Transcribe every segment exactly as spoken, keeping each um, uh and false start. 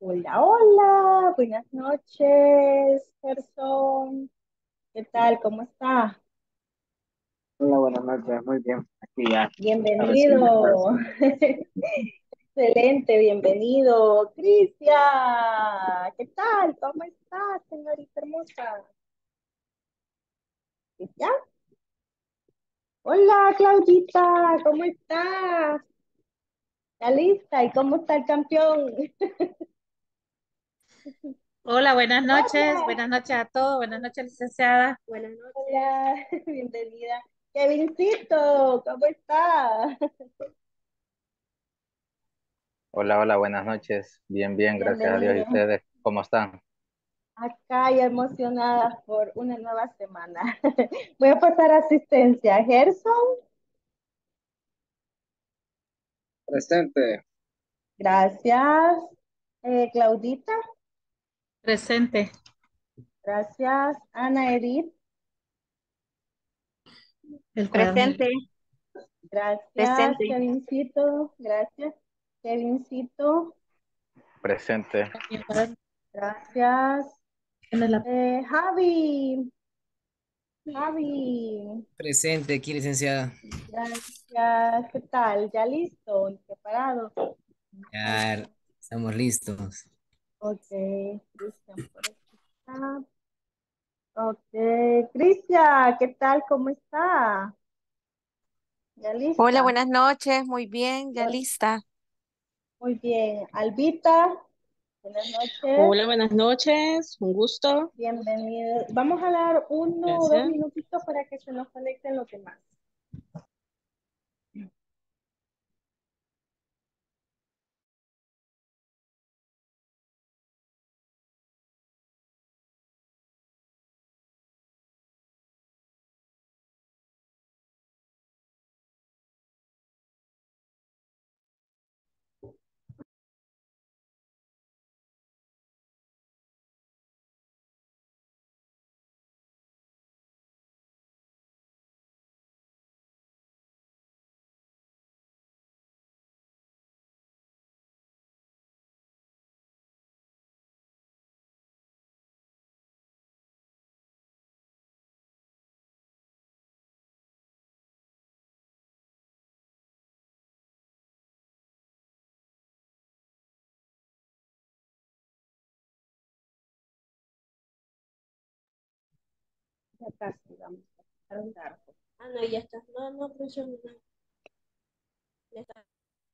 Hola, hola, buenas noches, Gerson. ¿Qué tal? ¿Cómo está? Hola, buenas noches, muy bien. Aquí ya, recién Bienvenido. después. Excelente, bienvenido. Cristian, ¿qué tal? ¿Cómo está, señorita hermosa? ¿Ya? Hola, Claudita, ¿cómo estás? ¿Ya lista? ¿Y cómo está el campeón? Hola, buenas noches. Hola, Buenas noches a todos. Buenas noches, licenciada. Buenas noches. hola, bienvenida. Kevincito, ¿cómo está? Hola, hola, buenas noches. Bien, bien, gracias a Dios. ¿Y Bienvenido. ustedes cómo están? Acá ya emocionada por una nueva semana. Voy a pasar asistencia. Gerson, Presente. gracias. Eh, Claudita, Presente. gracias. Ana Edith, El cuaderno. Presente, gracias. presente. Kevincito, gracias. Kevincito, Presente. El cuaderno. gracias. Tiene la- Eh, Javi, Javi, Presente aquí, licenciada. gracias. ¿Qué tal? ¿Ya listo? ¿Y preparado? Ya estamos listos. Ok, Cristian, por aquí está. Ok, Cristian, ¿qué tal? ¿Cómo está? ¿Ya Hola, lista? buenas noches. Muy bien, ya lista. Muy bien. Albita, buenas noches. Hola, buenas noches, un gusto. Bienvenido. Vamos a dar uno o dos Gracias. minutitos para que se nos conecten los demás. Ya casi vamos a empezar un largo. Ah, no, ya está. No, no, profesor, no, ya está.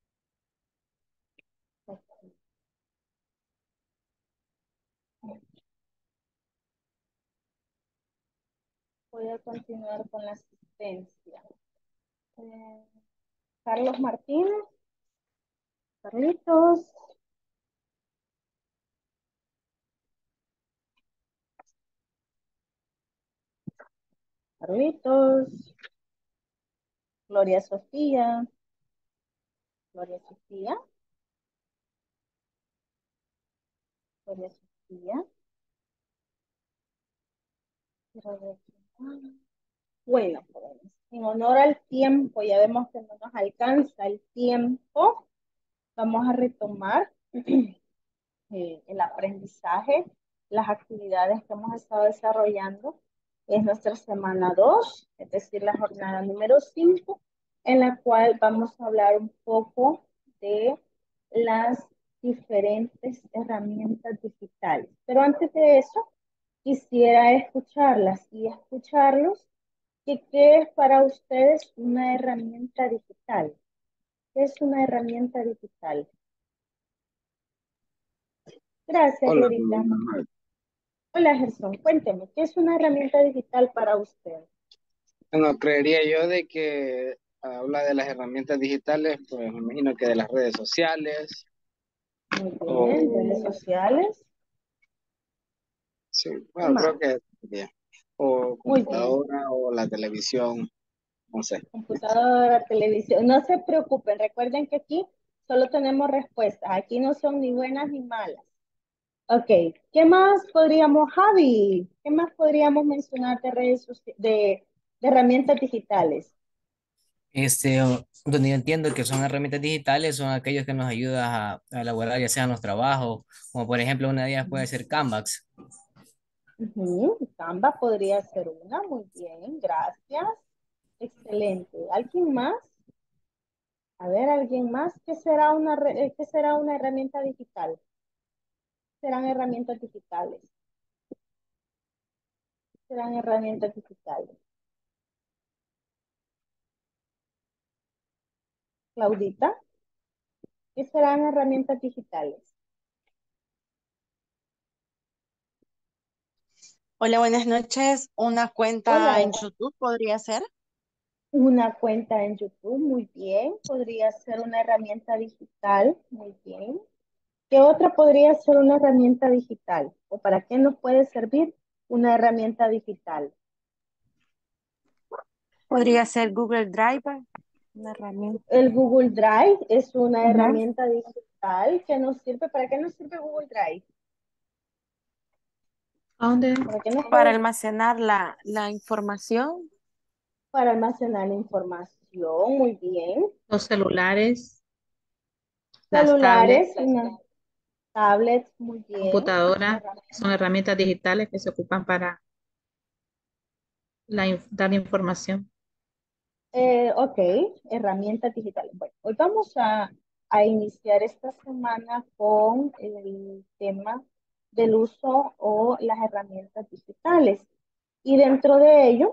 Voy a continuar con la asistencia. Eh, Carlos Martínez, Carlitos, Carlitos, Gloria Sofía, Gloria Sofía, Gloria Sofía. Quiero ver. Bueno, pues, en honor al tiempo, ya vemos que no nos alcanza el tiempo, vamos a retomar eh, el aprendizaje, las actividades que hemos estado desarrollando. Es nuestra semana dos, es decir, la jornada número cinco, en la cual vamos a hablar un poco de las diferentes herramientas digitales. Pero antes de eso, quisiera escucharlas y escucharlos. ¿Y qué es para ustedes una herramienta digital? ¿Qué es una herramienta digital? Gracias, Hola, Glorita. buenas noches. Hola, Gerson. Cuénteme, ¿qué es una herramienta digital para usted? Bueno, creería yo de que habla de las herramientas digitales, pues me imagino que de las redes sociales, Muy bien, redes o sociales. sí, ¿Qué bueno, creo más? que bien, o Muy bien. computadora o la televisión, no sé. Computadora, televisión. No se preocupen, recuerden que aquí solo tenemos respuestas. Aquí no son ni buenas ni malas. Ok, ¿qué más podríamos, Javi? ¿Qué más podríamos mencionar de redes soci- de, de herramientas digitales? Este, o- donde yo entiendo que son herramientas digitales, son aquellos que nos ayudan a, a elaborar ya sean los trabajos, como por ejemplo una de ellas puede ser Canvas. Ujú, Canva podría ser una, muy bien, gracias. Excelente. ¿Alguien más? A ver, ¿alguien más? ¿Qué será una, re- eh, qué será una herramienta digital? Serán herramientas digitales. Serán herramientas digitales. Claudita, ¿qué serán herramientas digitales? Hola, buenas noches. Una cuenta Hola, en YouTube podría ser. una cuenta en YouTube, muy bien. Podría ser una herramienta digital, muy bien. ¿Qué otra podría ser una herramienta digital? ¿O para qué nos puede servir una herramienta digital? Podría ser Google Drive, una herramienta. El Google Drive es una Ujú. herramienta digital que nos sirve. ¿Para qué nos sirve Google Drive? ¿A dónde? ¿Para qué nos Para puede? almacenar la, la información. Para almacenar la información, muy bien. Los celulares, las Celulares, tablets, una tablet, muy bien. computadoras, son Herramienta. herramientas digitales que se ocupan para la, inf- dar información. Eh, ok, herramientas digitales. Bueno, hoy vamos a, a iniciar esta semana con el tema del uso o las herramientas digitales. Y dentro de ello,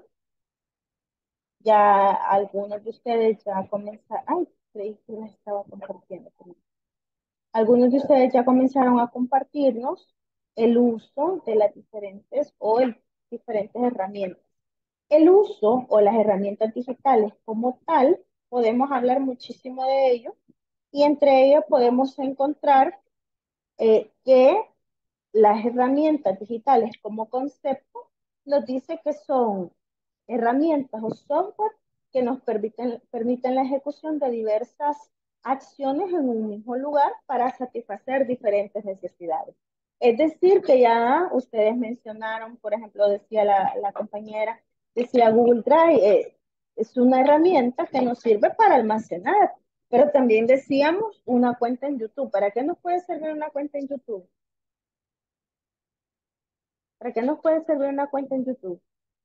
ya algunos de ustedes ya comenzaron, ay, creí que les estaba compartiendo. Algunos de ustedes ya comenzaron a compartirnos el uso de las diferentes o el, diferentes herramientas. El uso o las herramientas digitales como tal, podemos hablar muchísimo de ello y entre ellas podemos encontrar eh, que las herramientas digitales como concepto nos dice que son herramientas o software que nos permiten, permiten la ejecución de diversas acciones en un mismo lugar para satisfacer diferentes necesidades. Es decir, que ya ustedes mencionaron, por ejemplo, decía la, la compañera, decía Google Drive, eh, es una herramienta que nos sirve para almacenar, pero también decíamos una cuenta en YouTube. ¿Para qué nos puede servir una cuenta en YouTube? ¿Para qué nos puede servir una cuenta en YouTube?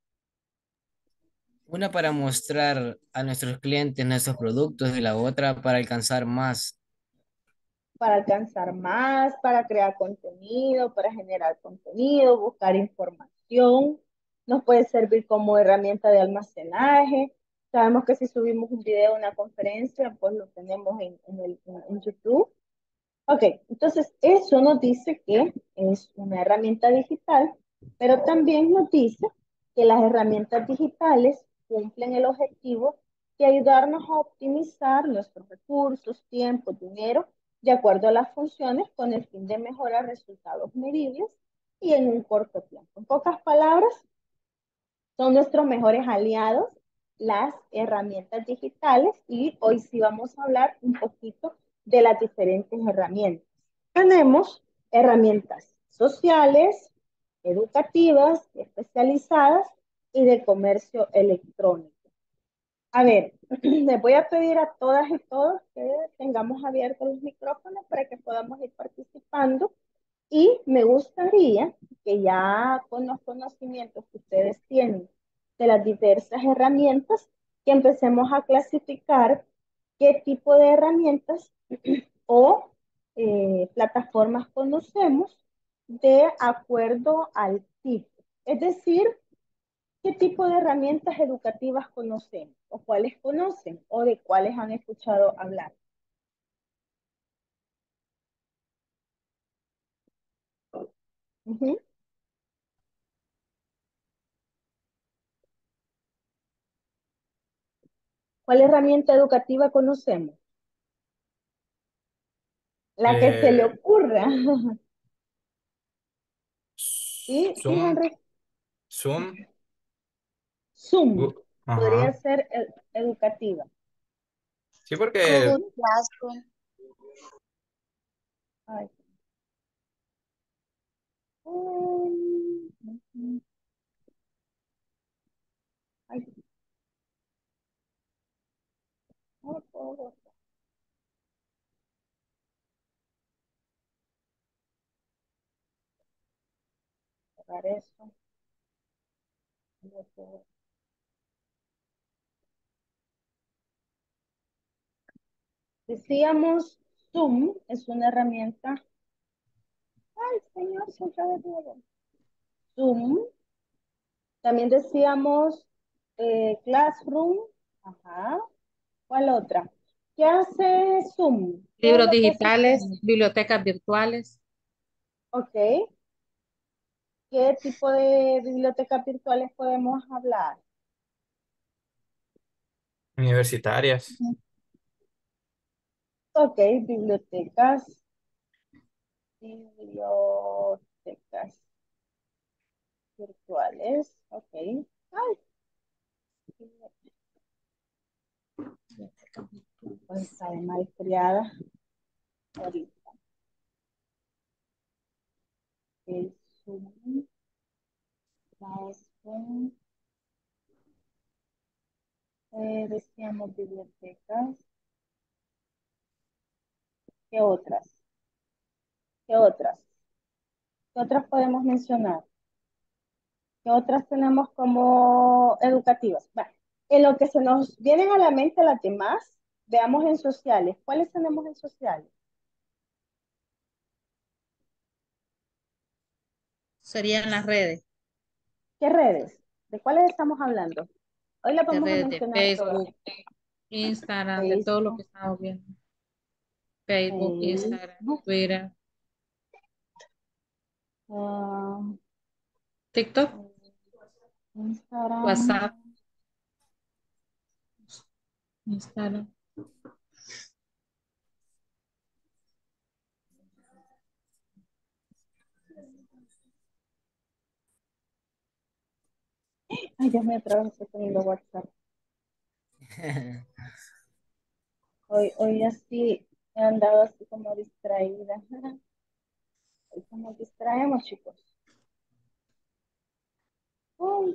Una para mostrar a nuestros clientes nuestros productos y la otra para alcanzar más. Para alcanzar más, para crear contenido, para generar contenido, buscar información. Nos puede servir como herramienta de almacenaje. Sabemos que si subimos un video, una conferencia, pues lo tenemos en, en, el, en, en YouTube. Ok, entonces eso nos dice que es una herramienta digital, pero también nos dice que las herramientas digitales cumplen el objetivo de ayudarnos a optimizar nuestros recursos, tiempo, dinero, de acuerdo a las funciones con el fin de mejorar resultados medibles y en un corto tiempo. En pocas palabras, son nuestros mejores aliados las herramientas digitales y hoy sí vamos a hablar un poquito de las diferentes herramientas. Tenemos herramientas sociales, educativas, especializadas y de comercio electrónico. A ver, les voy a pedir a todas y todos que tengamos abiertos los micrófonos para que podamos ir participando y me gustaría que ya con los conocimientos que ustedes tienen de las diversas herramientas, que empecemos a clasificar qué tipo de herramientas o eh, plataformas conocemos de acuerdo al tipo. Es decir, qué tipo de herramientas educativas conocen o cuáles conocen o de cuáles han escuchado hablar. Uh -huh. ¿Cuál herramienta educativa conocemos? La que se le Eh, ocurra. ¿Sí? ¿Sí, Zoom, Henry? Zoom, Zoom. gu- Podría ajá. ser ed educativa. Sí, porque Google Classroom. Ay. Um, Ay. Cerrar eso. Decíamos, Zoom es una herramienta. Ay, señor, se acaba de todo. Zoom. También decíamos eh, Classroom. Ajá. ¿Cuál otra? ¿Qué hace Zoom? ¿Qué es Libros lo que hace digitales, Zoom? bibliotecas virtuales, Ok. ¿Qué tipo de bibliotecas virtuales podemos hablar? Universitarias. Ok, bibliotecas. Bibliotecas virtuales. Ok. Ay, pues está de malcriada ahorita. El Zoom. Classroom. Eh, decíamos bibliotecas. ¿Qué otras? ¿Qué otras? ¿Qué otras podemos mencionar? ¿Qué otras tenemos como educativas? Bueno, en lo que se nos vienen a la mente las demás, veamos en sociales. ¿Cuáles tenemos en sociales? serían las redes, ¿Qué redes? ¿De cuáles estamos hablando? Hoy las de vamos a redes de mencionar todas. Facebook, Instagram, de todo lo Facebook, que estamos viendo. Facebook, Instagram, Facebook, Twitter, ah, TikTok, Instagram. WhatsApp, Instagram. Ay, Dios mío, otra vez estoy poniendo WhatsApp. Hoy, hoy así he andado así como distraída. Hoy como distraemos, chicos. Uy,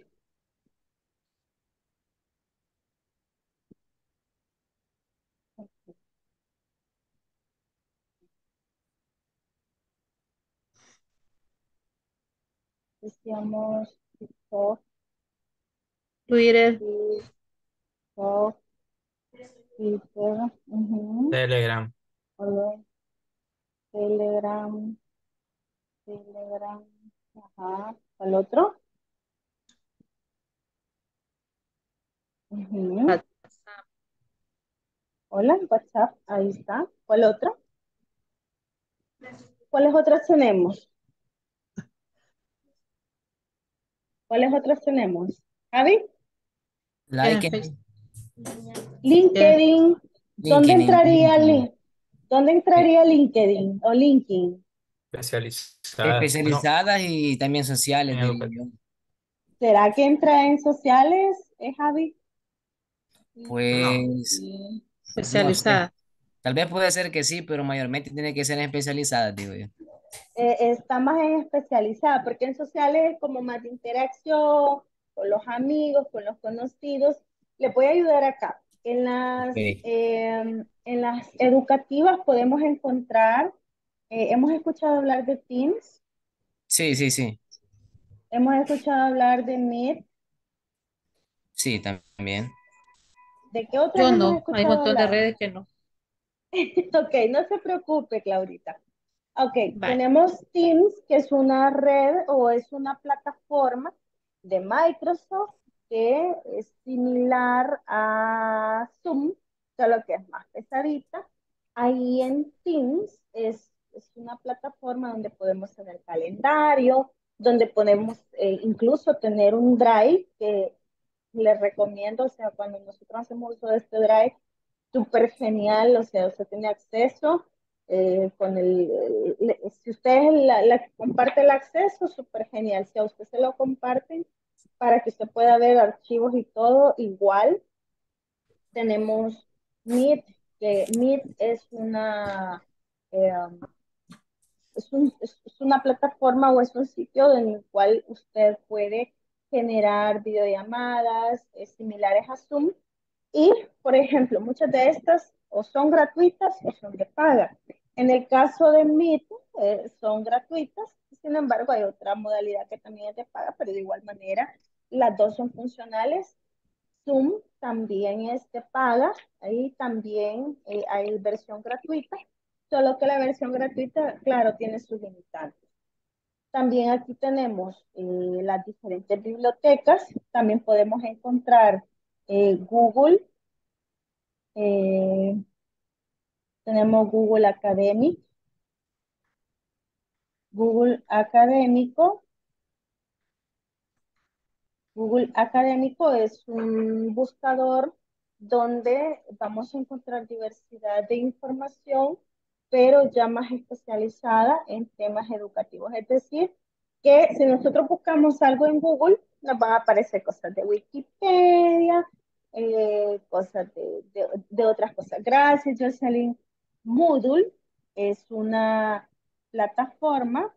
decíamos TikTok, Twitter, TikTok, Twitter, ujú, Telegram. hola, Telegram, Telegram, ajá, ¿cuál otro? Ujú, WhatsApp, hola, WhatsApp, ahí está. ¿Cuál otro? ¿Cuáles otras tenemos? ¿Cuáles otras tenemos? ¿Javi? tienen Like, Facebook, tienen LinkedIn. ¿Dónde LinkedIn, entraría LinkedIn. link? ¿Dónde Eh, entraría LinkedIn o LinkedIn? Especializadas. Bueno, especializadas y también sociales, en diría educación. yo. ¿Será que entra en sociales, eh, Javi? No. Pues no sé. especializadas. Mm. Tal vez puede ser que sí, pero mayormente tiene que ser especializadas, digo yo. Eh, está más en especializada, porque en sociales es como más de interacción con los amigos, con los conocidos. Le voy a ayudar acá. En las, Ok. eh, en las educativas podemos encontrar, eh, hemos escuchado hablar de Teams, Sí, sí, sí. hemos escuchado hablar de Meet, Sí, también. ¿de qué otras Yo hemos no, hay un escuchado montón de hablar? redes que no. Ok, no se preocupe, Claudita. Ok, Vale. tenemos Teams, que es una red o es una plataforma de Microsoft que es similar a Zoom, solo que es más pesadita. Ahí en Teams es, es una plataforma donde podemos tener calendario, donde podemos eh, incluso tener un drive que les recomiendo, o sea, cuando nosotros hacemos uso de este drive, súper genial, o sea, usted tiene acceso eh, con el, el, si usted es la, la que comparte el acceso, súper genial, si a usted se lo comparten para que usted pueda ver archivos y todo, igual tenemos Meet, que Meet es una, eh, es, un, es, es una plataforma o es un sitio en el cual usted puede generar videollamadas eh, similares a Zoom y, por ejemplo, muchas de estas o son gratuitas o son de paga. En el caso de Meet, eh, son gratuitas, sin embargo hay otra modalidad que también es de paga, pero de igual manera las dos son funcionales. Zoom también es de paga, ahí también eh, hay versión gratuita, solo que la versión gratuita, claro, tiene sus limitantes. También aquí tenemos eh, las diferentes bibliotecas, también podemos encontrar eh, Google, eh, tenemos Google Academic, Google Académico. Google Académico es un buscador donde vamos a encontrar diversidad de información, pero ya más especializada en temas educativos. Es decir, que si nosotros buscamos algo en Google, nos van a aparecer cosas de Wikipedia, eh, cosas de, de, de otras cosas. Gracias, Jocelyn. Moodle es una plataforma.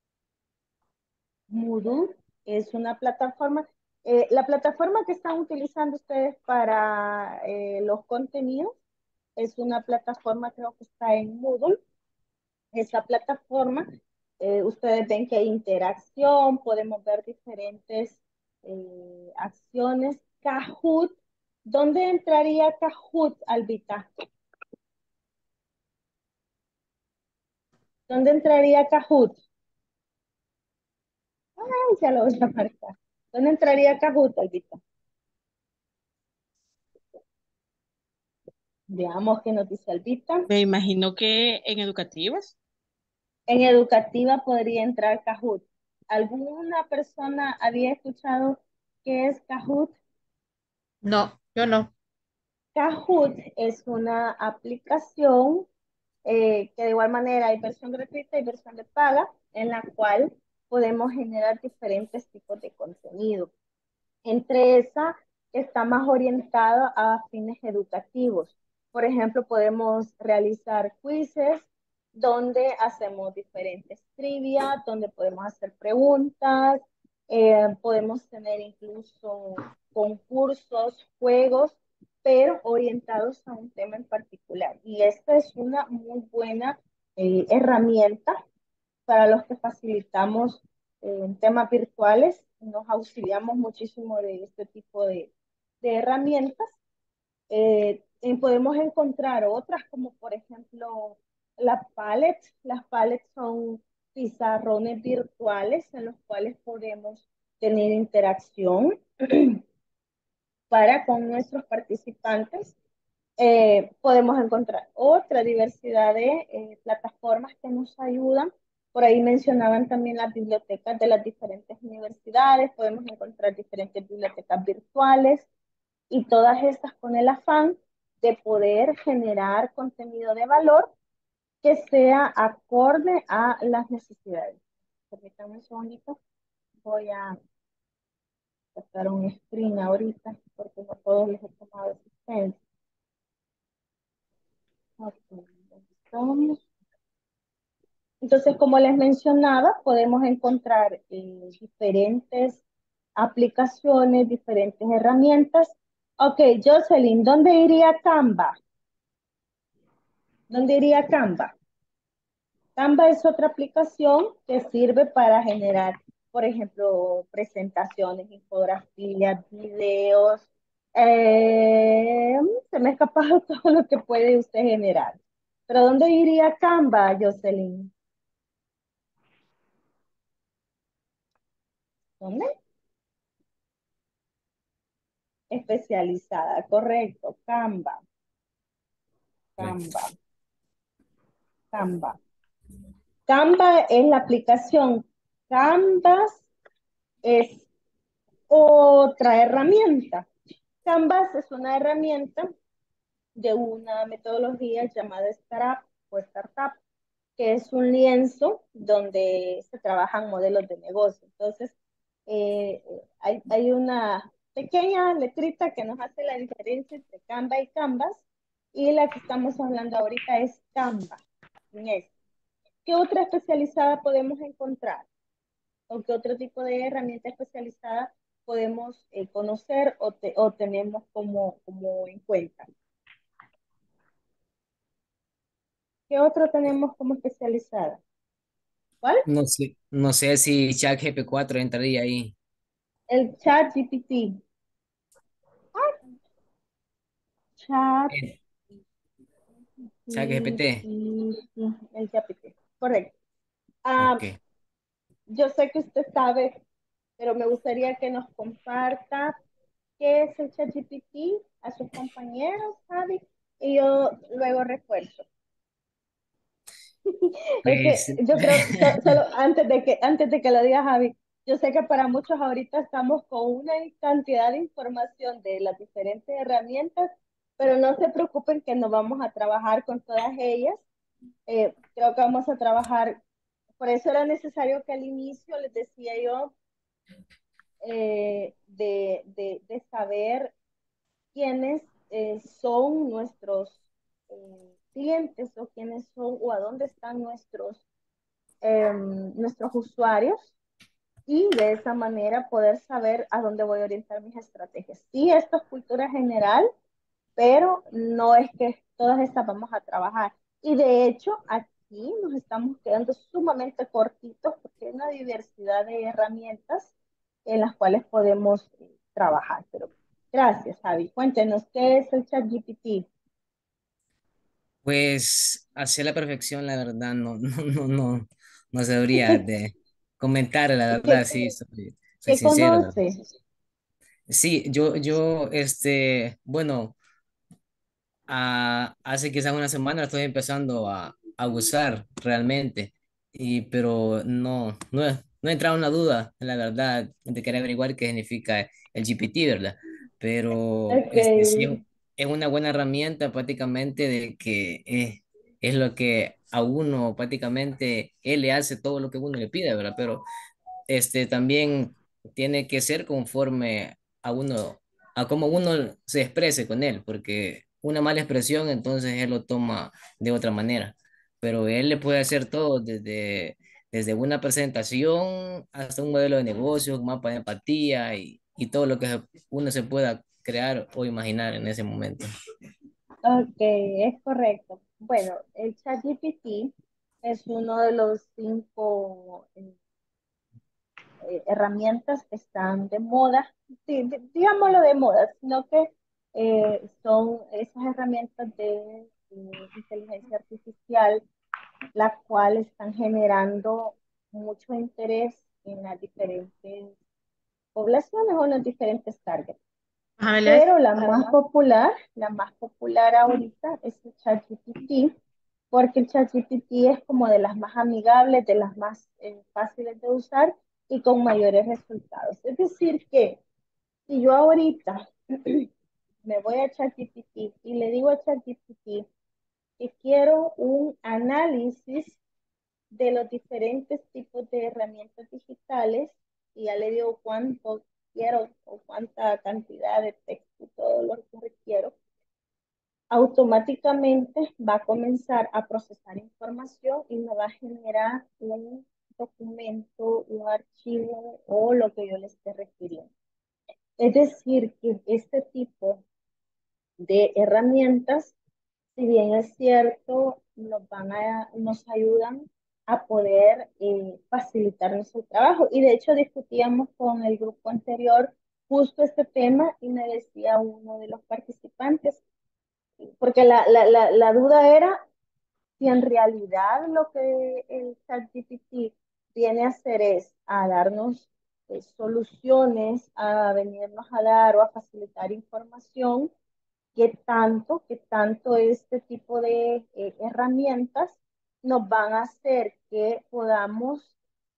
Moodle es una plataforma. Eh, la plataforma que están utilizando ustedes para eh, los contenidos es una plataforma, creo que está en Moodle. Esa plataforma, eh, ustedes ven que hay interacción, podemos ver diferentes eh, acciones. Kahoot, ¿dónde entraría Kahoot, Albita? ¿Dónde entraría Kahoot? Ay, ya lo voy a marcar. ¿Dónde entraría Kahoot, Albita? Veamos qué nos dice Albita. Me imagino que en educativas. En educativa podría entrar Kahoot. ¿Alguna persona había escuchado qué es Kahoot? No, yo no. Kahoot es una aplicación eh, que de igual manera hay versión gratuita y versión de paga, en la cual podemos generar diferentes tipos de contenido. Entre esa está más orientado a fines educativos. Por ejemplo, podemos realizar quizzes donde hacemos diferentes trivia, donde podemos hacer preguntas, eh, podemos tener incluso concursos, juegos, pero orientados a un tema en particular. Y esta es una muy buena eh, herramienta para los que facilitamos eh, temas virtuales, nos auxiliamos muchísimo de este tipo de, de herramientas. Eh, y podemos encontrar otras como por ejemplo las palettes. Las palettes son pizarrones virtuales en los cuales podemos tener interacción para con nuestros participantes. Eh, podemos encontrar otra diversidad de eh, plataformas que nos ayudan. Por ahí mencionaban también las bibliotecas de las diferentes universidades. Podemos encontrar diferentes bibliotecas virtuales y todas estas con el afán de poder generar contenido de valor que sea acorde a las necesidades. Permítanme un segundito. Voy a sacar un screen ahorita porque no todos les he tomado asistencia. Okay. Entonces, como les mencionaba, podemos encontrar eh, diferentes aplicaciones, diferentes herramientas. Ok, Jocelyn, ¿dónde iría Canva? ¿Dónde iría Canva? Canva es otra aplicación que sirve para generar, por ejemplo, presentaciones, infografías, videos. Eh, se me ha escapado todo lo que puede usted generar. Pero ¿dónde iría Canva, Jocelyn? ¿Dónde? Especializada, correcto. Canva. Canva. Canva. Canva es la aplicación. Canvas es otra herramienta. Canvas es una herramienta de una metodología llamada Startup o Startup, que es un lienzo donde se trabajan modelos de negocio. Entonces, eh, hay, hay una pequeña letrita que nos hace la diferencia entre Canva y Canvas, y la que estamos hablando ahorita es Canva. ¿Qué otra especializada podemos encontrar? ¿O qué otro tipo de herramienta especializada podemos eh, conocer o, te, o tenemos como, como en cuenta? ¿Qué otro tenemos como especializada? ¿Cuál? No sé, no sé si Chat G P cuatro entraría ahí. El chat G P T. Chat El Chat G P T. G P T. El G P T. Correcto. Ah, Ok. yo sé que usted sabe, pero me gustaría que nos comparta qué es el chat G P T a sus compañeros, Javi, y yo luego refuerzo. Es Pues, que yo creo, so- solo antes de que, antes de que lo diga Javi, yo sé que para muchos ahorita estamos con una cantidad de información de las diferentes herramientas, pero no se preocupen que no vamos a trabajar con todas ellas. Eh, creo que vamos a trabajar, por eso era necesario que al inicio les decía yo eh, de, de, de saber quiénes eh, son nuestros eh, clientes o quiénes son o a dónde están nuestros eh, nuestros usuarios y de esa manera poder saber a dónde voy a orientar mis estrategias. Sí, esto es cultura general, pero no es que todas estas vamos a trabajar. Y de hecho, aquí nos estamos quedando sumamente cortitos porque hay una diversidad de herramientas en las cuales podemos eh, trabajar. Pero gracias, Javi. Cuéntenos, ¿qué es el chat G P T? pues hacia la perfección, la verdad, no, no, no, no, no sabría de comentar, la verdad, ¿Qué, sí, soy, soy qué sincero. ¿No? conoce? Sí, yo, yo, este, bueno, a- hace quizás una semana estoy empezando a, a usar realmente, y, pero no, no, he- no he entrado en la duda, la verdad, de querer averiguar qué significa el G P T, ¿verdad? Pero Ok, este, sí es, es una buena herramienta prácticamente de que eh, es lo que a uno prácticamente él le hace todo lo que uno le pide, ¿verdad? Pero este también tiene que ser conforme a uno, a cómo uno se exprese con él, porque una mala expresión, entonces él lo toma de otra manera. Pero él le puede hacer todo desde, desde una presentación hasta un modelo de negocio, un mapa de empatía y, y todo lo que uno se pueda crear o imaginar en ese momento. ok, es correcto. Bueno, el chat G P T es uno de los cinco eh, eh, herramientas que están de moda, sí, di- digámoslo de moda, sino que eh, son esas herramientas de eh, inteligencia artificial, las cuales están generando mucho interés en las diferentes poblaciones o en los diferentes targets. A ver, ¿es? Pero la más popular, la más popular ahorita es el ChatGPT, porque el ChatGPT es como de las más amigables, de las más eh, fáciles de usar y con mayores resultados. Es decir, que si yo ahorita me voy a ChatGPT y le digo a ChatGPT que quiero un análisis de los diferentes tipos de herramientas digitales y ya le digo cuánto quiero o cuánta cantidad de texto y todo lo que requiero, automáticamente va a comenzar a procesar información y me va a generar un documento, un archivo o lo que yo le esté refiriendo. Es decir, que este tipo de herramientas, si bien es cierto, nos van a, nos ayudan a poder eh, facilitarnos el trabajo. Y de hecho discutíamos con el grupo anterior justo este tema y me decía uno de los participantes, porque la, la, la, la duda era si en realidad lo que el ChatGPT viene a hacer es a darnos eh, soluciones, a venirnos a dar o a facilitar información, qué tanto, qué tanto este tipo de eh, herramientas nos van a hacer que podamos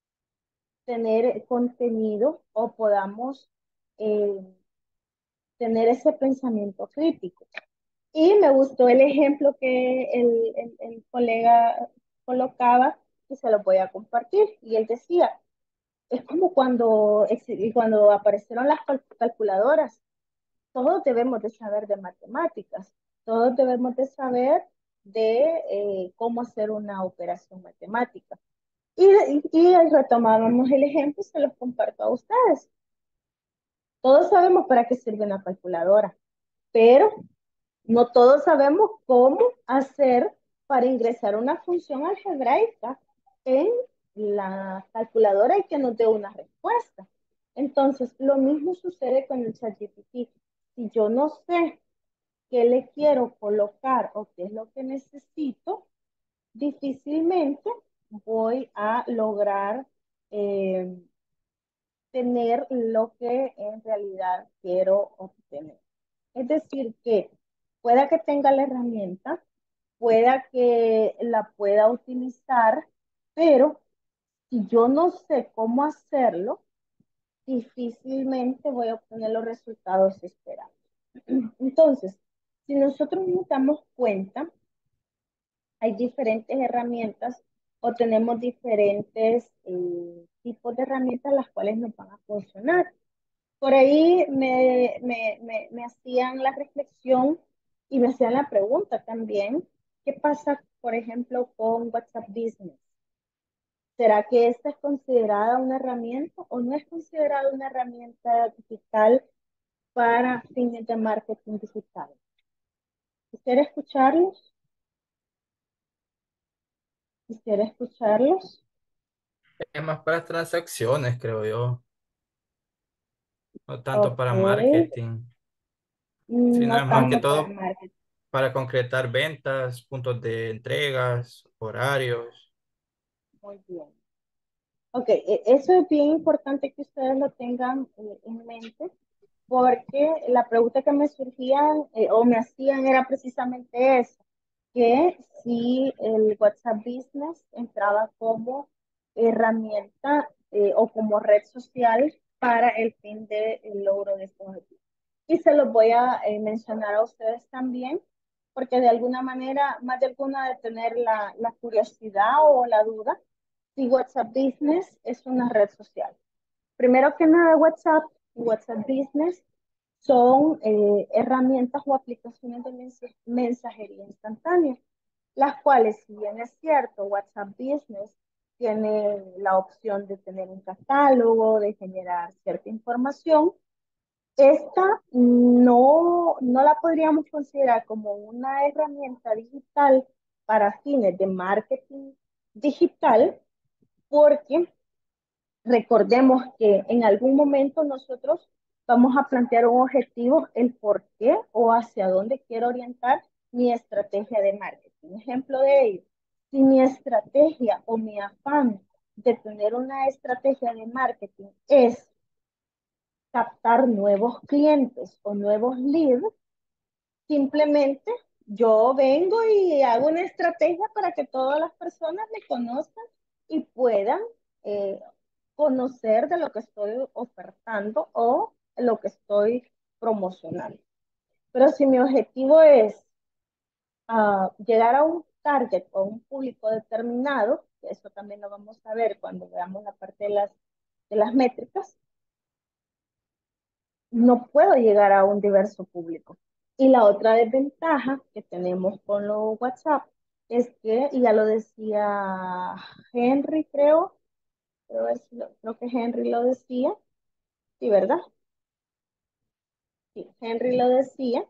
tener contenido o podamos eh, tener ese pensamiento crítico. Y me gustó el ejemplo que el, el, el colega colocaba y se lo voy a compartir. Y él decía, es como cuando, cuando aparecieron las calculadoras. Todos debemos de saber de matemáticas, todos debemos de saber de eh, cómo hacer una operación matemática. Y, y, y retomábamos el ejemplo y se los comparto a ustedes. Todos sabemos para qué sirve una calculadora, pero no todos sabemos cómo hacer para ingresar una función algebraica en la calculadora y que nos dé una respuesta. Entonces, lo mismo sucede con el ChatGPT. Si yo no sé qué le quiero colocar o qué es lo que necesito, difícilmente voy a lograr eh, tener lo que en realidad quiero obtener. Es decir, que pueda que tenga la herramienta, pueda que la pueda utilizar, pero si yo no sé cómo hacerlo, difícilmente voy a obtener los resultados esperados. Entonces, si nosotros nos damos cuenta, hay diferentes herramientas o tenemos diferentes eh, tipos de herramientas las cuales nos van a funcionar. Por ahí me, me, me, me hacían la reflexión y me hacían la pregunta también, ¿qué pasa, por ejemplo, con WhatsApp Business? ¿Será que esta es considerada una herramienta o no es considerada una herramienta digital para fines de marketing digital? Quisiera escucharlos. Quisiera escucharlos. Es más para transacciones, creo yo. No tanto Ok. para marketing, sino No es más que tanto para todo marketing. para concretar ventas, puntos de entregas, horarios. Muy bien. Ok, e- eso es bien importante que ustedes lo tengan eh, en mente, porque la pregunta que me surgían eh, o me hacían era precisamente eso, que si el WhatsApp Business entraba como herramienta eh, o como red social para el fin del logro de estos objetivos. Y se los voy a eh, mencionar a ustedes también, porque de alguna manera, más de alguna de tener la, la curiosidad o la duda, si WhatsApp Business es una red social. Primero que nada, WhatsApp y WhatsApp Business son eh, herramientas o aplicaciones de mens mensajería instantánea, las cuales, si bien es cierto, WhatsApp Business tiene la opción de tener un catálogo, de generar cierta información, esta no, no la podríamos considerar como una herramienta digital para fines de marketing digital, porque recordemos que en algún momento nosotros vamos a plantear un objetivo, el por qué o hacia dónde quiero orientar mi estrategia de marketing. Ejemplo de ello, si mi estrategia o mi afán de tener una estrategia de marketing es captar nuevos clientes o nuevos leads, simplemente yo vengo y hago una estrategia para que todas las personas me conozcan y puedan eh, conocer de lo que estoy ofertando o lo que estoy promocionando. Pero si mi objetivo es uh, llegar a un target o un público determinado, que eso también lo vamos a ver cuando veamos la parte de las, de las métricas, no puedo llegar a un diverso público. Y la otra desventaja que tenemos con los WhatsApp es que, y ya lo decía Henry, creo, creo, es, creo que Henry lo decía, sí, ¿verdad? Sí, Henry lo decía,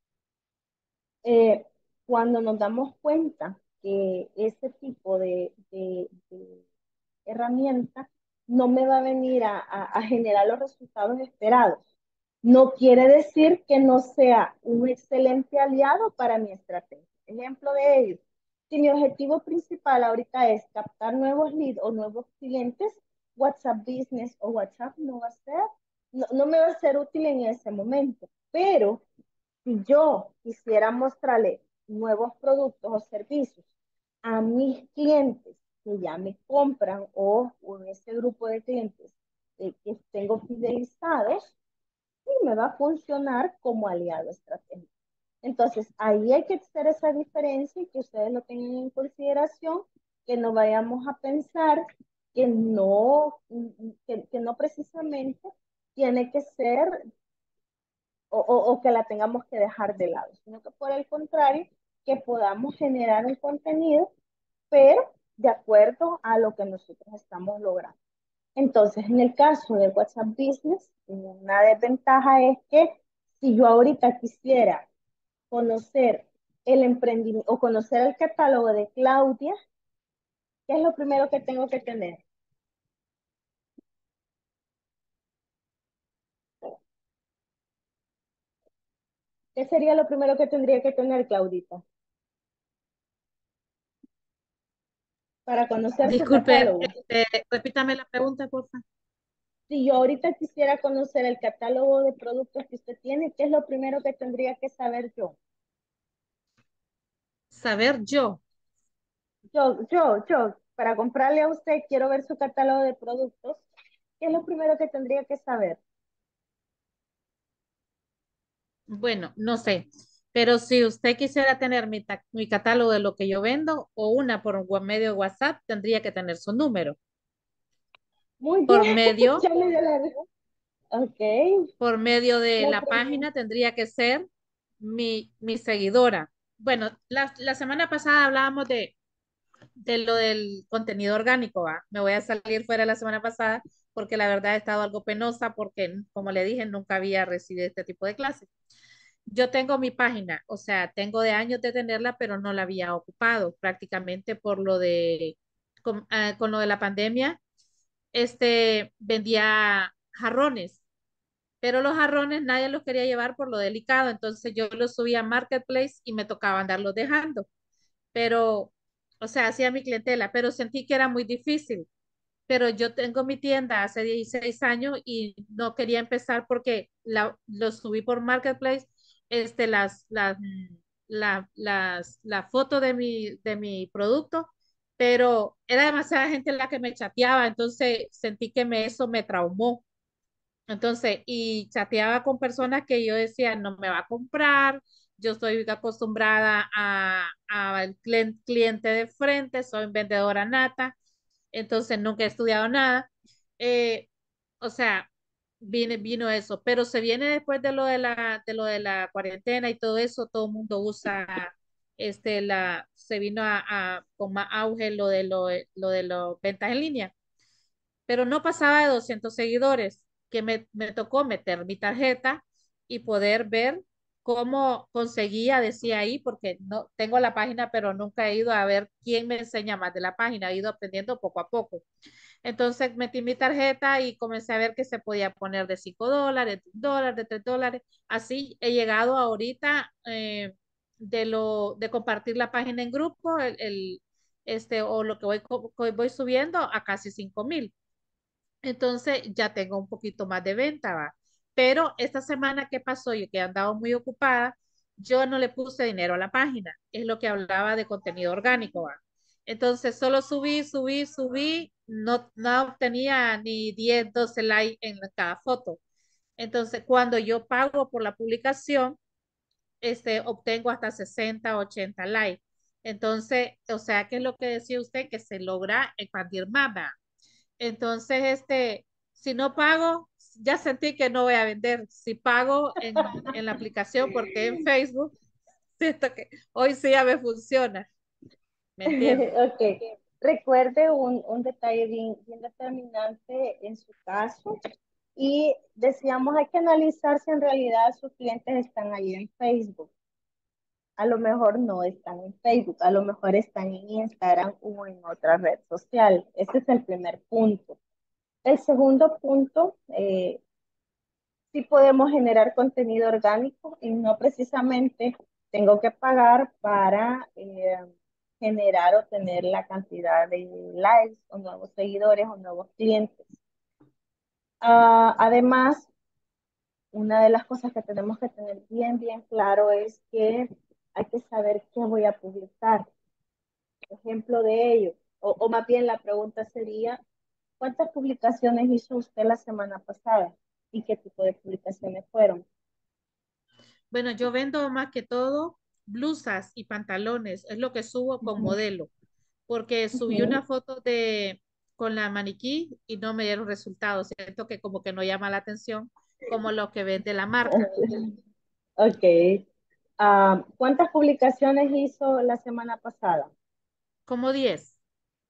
eh, cuando nos damos cuenta que ese tipo de, de, de herramienta no me va a venir a, a, a generar los resultados esperados. No quiere decir que no sea un excelente aliado para mi estrategia. Ejemplo de ello, si mi objetivo principal ahorita es captar nuevos leads o nuevos clientes, WhatsApp Business o WhatsApp no va a ser, no, no me va a ser útil en ese momento. Pero si yo quisiera mostrarle nuevos productos o servicios a mis clientes que ya me compran o, o ese grupo de clientes eh, que tengo fidelizados, sí me va a funcionar como aliado estratégico. Entonces, ahí hay que hacer esa diferencia y que ustedes lo tengan en consideración, que no vayamos a pensar que no, que, que no precisamente tiene que ser o, o, o que la tengamos que dejar de lado, sino que por el contrario, que podamos generar un contenido, pero de acuerdo a lo que nosotros estamos logrando. Entonces, en el caso de WhatsApp Business, una desventaja es que si yo ahorita quisiera conocer el emprendimiento o conocer el catálogo de Claudia, ¿qué es lo primero que tengo que tener? ¿Qué sería lo primero que tendría que tener, Claudita? Para conocer su Disculpe, catálogo. este, repítame la pregunta, por favor. Si yo ahorita quisiera conocer el catálogo de productos que usted tiene, ¿qué es lo primero que tendría que saber yo? Saber yo. Yo, yo, yo, para comprarle a usted, quiero ver su catálogo de productos. ¿Qué es lo primero que tendría que saber? Bueno, no sé, pero si usted quisiera tener mi, ta- mi catálogo de lo que yo vendo o una por wa- medio de WhatsApp, tendría que tener su número. Muy bien, Por medio, ya me dio la respuesta. Ok. por medio de La la pregunta. página tendría que ser mi, mi seguidora. Bueno, la, la semana pasada hablábamos de, de lo del contenido orgánico, ¿va? Me voy a salir fuera la semana pasada porque la verdad he estado algo penosa porque, como le dije, nunca había recibido este tipo de clases. Yo tengo mi página, o sea, tengo de años de tenerla, pero no la había ocupado prácticamente por lo de, con, ah, con lo de la pandemia, este, vendía jarrones, pero los jarrones nadie los quería llevar por lo delicado, entonces yo los subía a Marketplace y me tocaba andarlos dejando, pero, o sea, hacía mi clientela, pero sentí que era muy difícil, pero yo tengo mi tienda hace dieciséis años y no quería empezar porque la, lo subí por Marketplace, este, las, las, mm, la, las, la foto de mi, de mi producto, pero era demasiada gente la que me chateaba, entonces sentí que me, eso me traumó. Entonces, y chateaba con personas que yo decía, no me va a comprar, yo estoy acostumbrada a, a el clien- cliente de frente, soy vendedora nata, entonces nunca he estudiado nada. Eh, o sea, viene, vino eso, pero se viene después de lo de la, de lo de la cuarentena y todo eso, todo el mundo usa, este, la, se vino a, a con más auge lo de lo, lo de los ventas en línea, pero no pasaba de doscientos seguidores, que me, me tocó meter mi tarjeta y poder ver cómo conseguía, decía ahí, porque no tengo la página, pero nunca he ido a ver quién me enseña más de la página, he ido aprendiendo poco a poco. Entonces metí mi tarjeta y comencé a ver que se podía poner de cinco dólares, de un dólar, de tres dólares. Así he llegado ahorita eh, de lo de compartir la página en grupo, el, el, este, o lo que voy, co- voy subiendo a casi cinco mil. Entonces ya tengo un poquito más de venta, va. Pero esta semana que pasó, yo que he andado muy ocupada, yo no le puse dinero a la página. Es lo que hablaba de contenido orgánico, va. Entonces solo subí, subí, subí, no, no obtenía ni diez doce likes en cada foto. Entonces cuando yo pago por la publicación, este, obtengo hasta sesenta ochenta likes. Entonces, o sea, ¿qué es lo que decía usted? Que se logra expandir más, ¿va? Entonces, este, si no pago, ya sentí que no voy a vender. Si pago en, en la aplicación, porque en Facebook, siento que hoy sí ya me funciona. ¿Me entiende? Ok. Recuerde un, un detalle bien, bien determinante en su caso. Y decíamos, hay que analizar si en realidad sus clientes están ahí en Facebook. A lo mejor no están en Facebook, a lo mejor están en Instagram o en otra red social. Ese es el primer punto. El segundo punto, eh, sí podemos generar contenido orgánico y no precisamente tengo que pagar para eh, generar o tener la cantidad de likes o nuevos seguidores o nuevos clientes. Uh, además, una de las cosas que tenemos que tener bien, bien claro es que hay que saber qué voy a publicar. Ejemplo de ello, o, o más bien la pregunta sería, ¿cuántas publicaciones hizo usted la semana pasada? ¿Y qué tipo de publicaciones fueron? Bueno, yo vendo más que todo blusas y pantalones, es lo que subo con Ujú, modelo, porque subí ujú. una foto de con la maniquí y no me dieron resultados. Siento que como que no llama la atención como lo que vende la marca, Ok. Ah, ¿cuántas publicaciones hizo la semana pasada? como diez.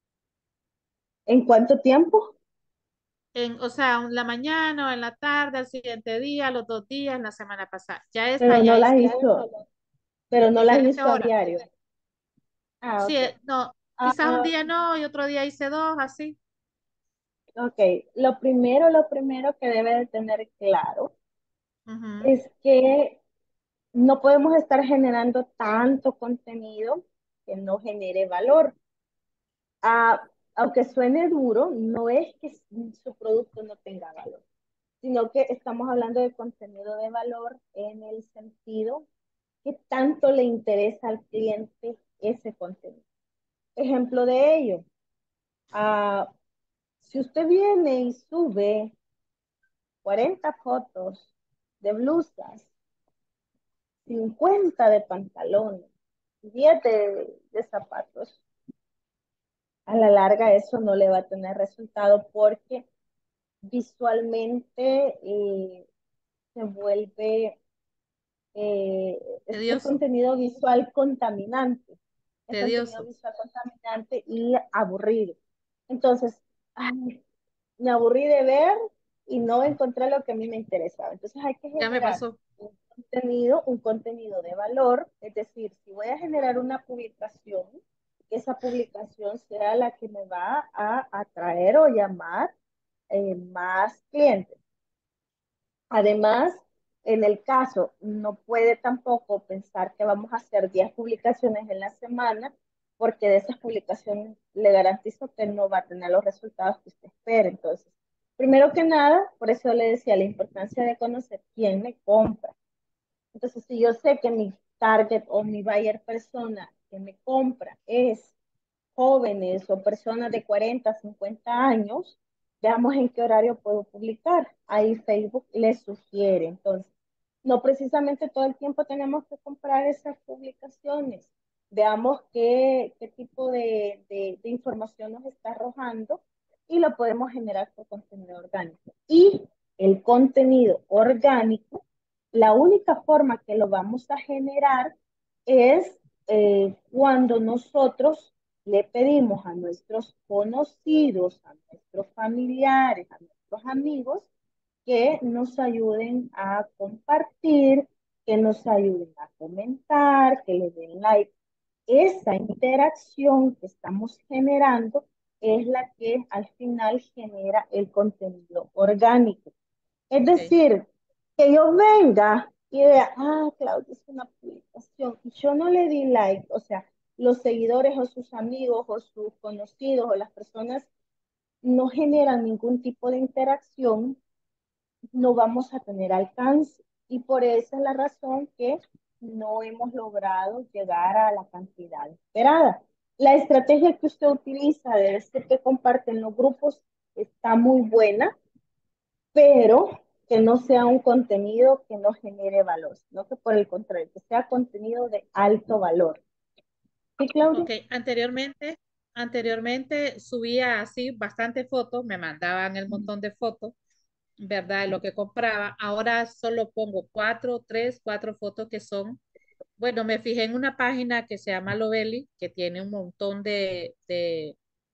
¿En cuánto tiempo? En, o sea, en la mañana o en la tarde, al siguiente día, los dos días, la semana pasada. Ya esta Pero ya no las hice, hizo, pero no las diferente hizo a hora. diario. Ah, Sí, ok. eh, no, quizás un Ah, día no y otro día hice dos, así. ok, lo primero, lo primero que debe de tener claro Ujú. es que no podemos estar generando tanto contenido que no genere valor. Ah, aunque suene duro, no es que su producto no tenga valor, sino que estamos hablando de contenido de valor en el sentido que tanto le interesa al cliente ese contenido. Ejemplo de ello, ah, si usted viene y sube cuarenta fotos de blusas, cincuenta de pantalones, diez de, de zapatos, a la larga eso no le va a tener resultado porque visualmente eh, se vuelve eh, es, es Tedioso, contenido visual contaminante, es contenido tedioso. visual contaminante y aburrido. Entonces, ay, me aburrí de ver y no encontré lo que a mí me interesaba. Entonces hay que Ya me generar pasó. un contenido, un contenido de valor, es decir, si voy a generar una publicación, esa publicación sea la que me va a atraer o llamar eh, más clientes. Además, en el caso, no puede tampoco pensar que vamos a hacer diez publicaciones en la semana, porque de esas publicaciones le garantizo que no va a tener los resultados que usted espera. Entonces, primero que nada, por eso le decía la importancia de conocer quién me compra. Entonces, si yo sé que mi target o mi buyer persona que me compra es jóvenes o personas de cuarenta, cincuenta años, veamos en qué horario puedo publicar. Ahí Facebook les sugiere. Entonces, no precisamente todo el tiempo tenemos que comprar esas publicaciones. Veamos qué, qué tipo de, de, de información nos está arrojando y lo podemos generar por contenido orgánico. Y el contenido orgánico, la única forma que lo vamos a generar es eh, cuando nosotros le pedimos a nuestros conocidos, a nuestros familiares, a nuestros amigos, que nos ayuden a compartir, que nos ayuden a comentar, que le den like. Esa interacción que estamos generando es la que al final genera el contenido orgánico. Es Ok. decir, que yo venga y vea, ah, Claudia es una publicación, y yo no le di like, o sea, los seguidores o sus amigos o sus conocidos o las personas no generan ningún tipo de interacción, no vamos a tener alcance. Y por esa es la razón que no hemos logrado llegar a la cantidad esperada. La estrategia que usted utiliza de decir que comparten los grupos está muy buena, pero que no sea un contenido que no genere valor, sino que por el contrario, que sea contenido de alto valor. ¿Sí, Claudia? Ok, anteriormente, anteriormente subía así bastantes fotos, me mandaban el montón de fotos, ¿verdad? De lo que compraba. Ahora solo pongo cuatro, tres, cuatro fotos que son, bueno, me fijé en una página que se llama Lovely, que tiene un montón de, de,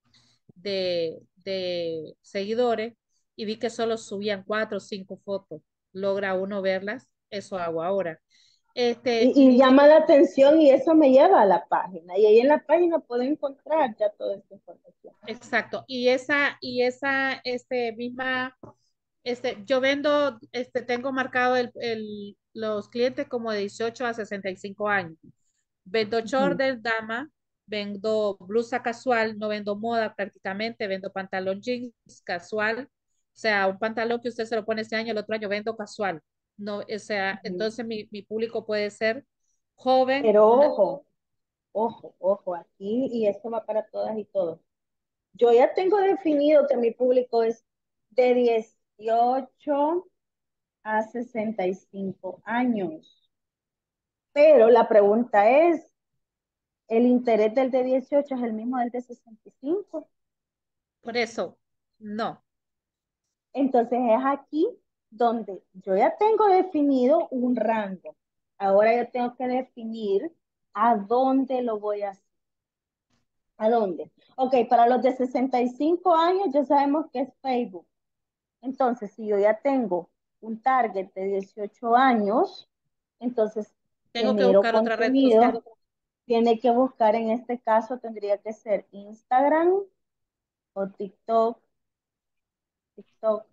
de, de seguidores y vi que solo subían cuatro o cinco fotos. Logra uno verlas, eso hago ahora. Este, Y, y llama la atención y eso me lleva a la página. Y ahí en la página puedo encontrar ya toda esta información. exacto. Y esa, y esa, este, misma, este, yo vendo, este, tengo marcado el, el- los clientes como de dieciocho a sesenta y cinco años. Vendo short Ujú. de dama, vendo blusa casual, no vendo moda prácticamente, vendo pantalón jeans casual, o sea, un pantalón que usted se lo pone este año, el otro año vendo casual. No, o sea, Ujú. entonces mi, mi público puede ser joven, Pero na- ojo, ojo, ojo, aquí, y esto va para todas y todos. Yo ya tengo definido que mi público es de dieciocho a sesenta y cinco años. Pero la pregunta es, ¿el interés del de dieciocho es el mismo del de sesenta y cinco? por eso, no. Entonces es aquí donde yo ya tengo definido un rango. Ahora yo tengo que definir a dónde lo voy a hacer. ¿A dónde? Ok, para los de sesenta y cinco años ya sabemos que es Facebook. Entonces, si yo ya tengo un target de dieciocho años, entonces Tengo que genero buscar otra red social. contenido, tiene que buscar, en este caso tendría que ser Instagram o TikTok, TikTok.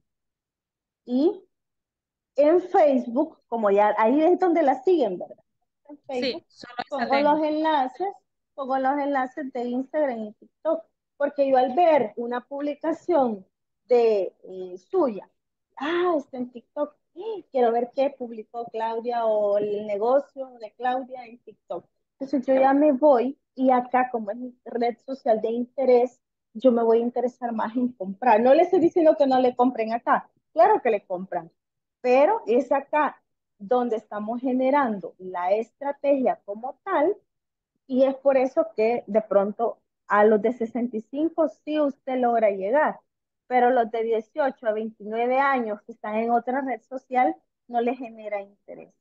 Y en Facebook, como ya ahí es donde la siguen, ¿verdad? En Facebook, Sí, solo esa pongo tengo. los enlaces, pongo los enlaces de Instagram y TikTok, porque yo al ver una publicación de eh, suya, ah, está en TikTok, ¡eh! Quiero ver qué publicó Claudia o el negocio de Claudia en TikTok. Entonces yo ya me voy y acá como es mi red social de interés, yo me voy a interesar más en comprar. No les estoy diciendo que no le compren acá, claro que le compran, pero es acá donde estamos generando la estrategia como tal y es por eso que de pronto a los de sesenta y cinco sí usted logra llegar, pero los de dieciocho a veintinueve años que están en otra red social no les genera interés.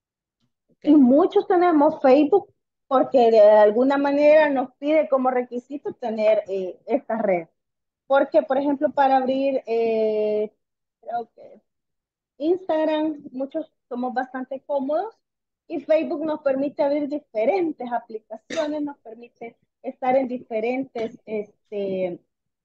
Y Ok. muchos tenemos Facebook porque de alguna manera nos pide como requisito tener eh, esta red. Porque, por ejemplo, para abrir, eh, creo que Instagram, muchos somos bastante cómodos y Facebook nos permite abrir diferentes aplicaciones, nos permite estar en diferentes, este,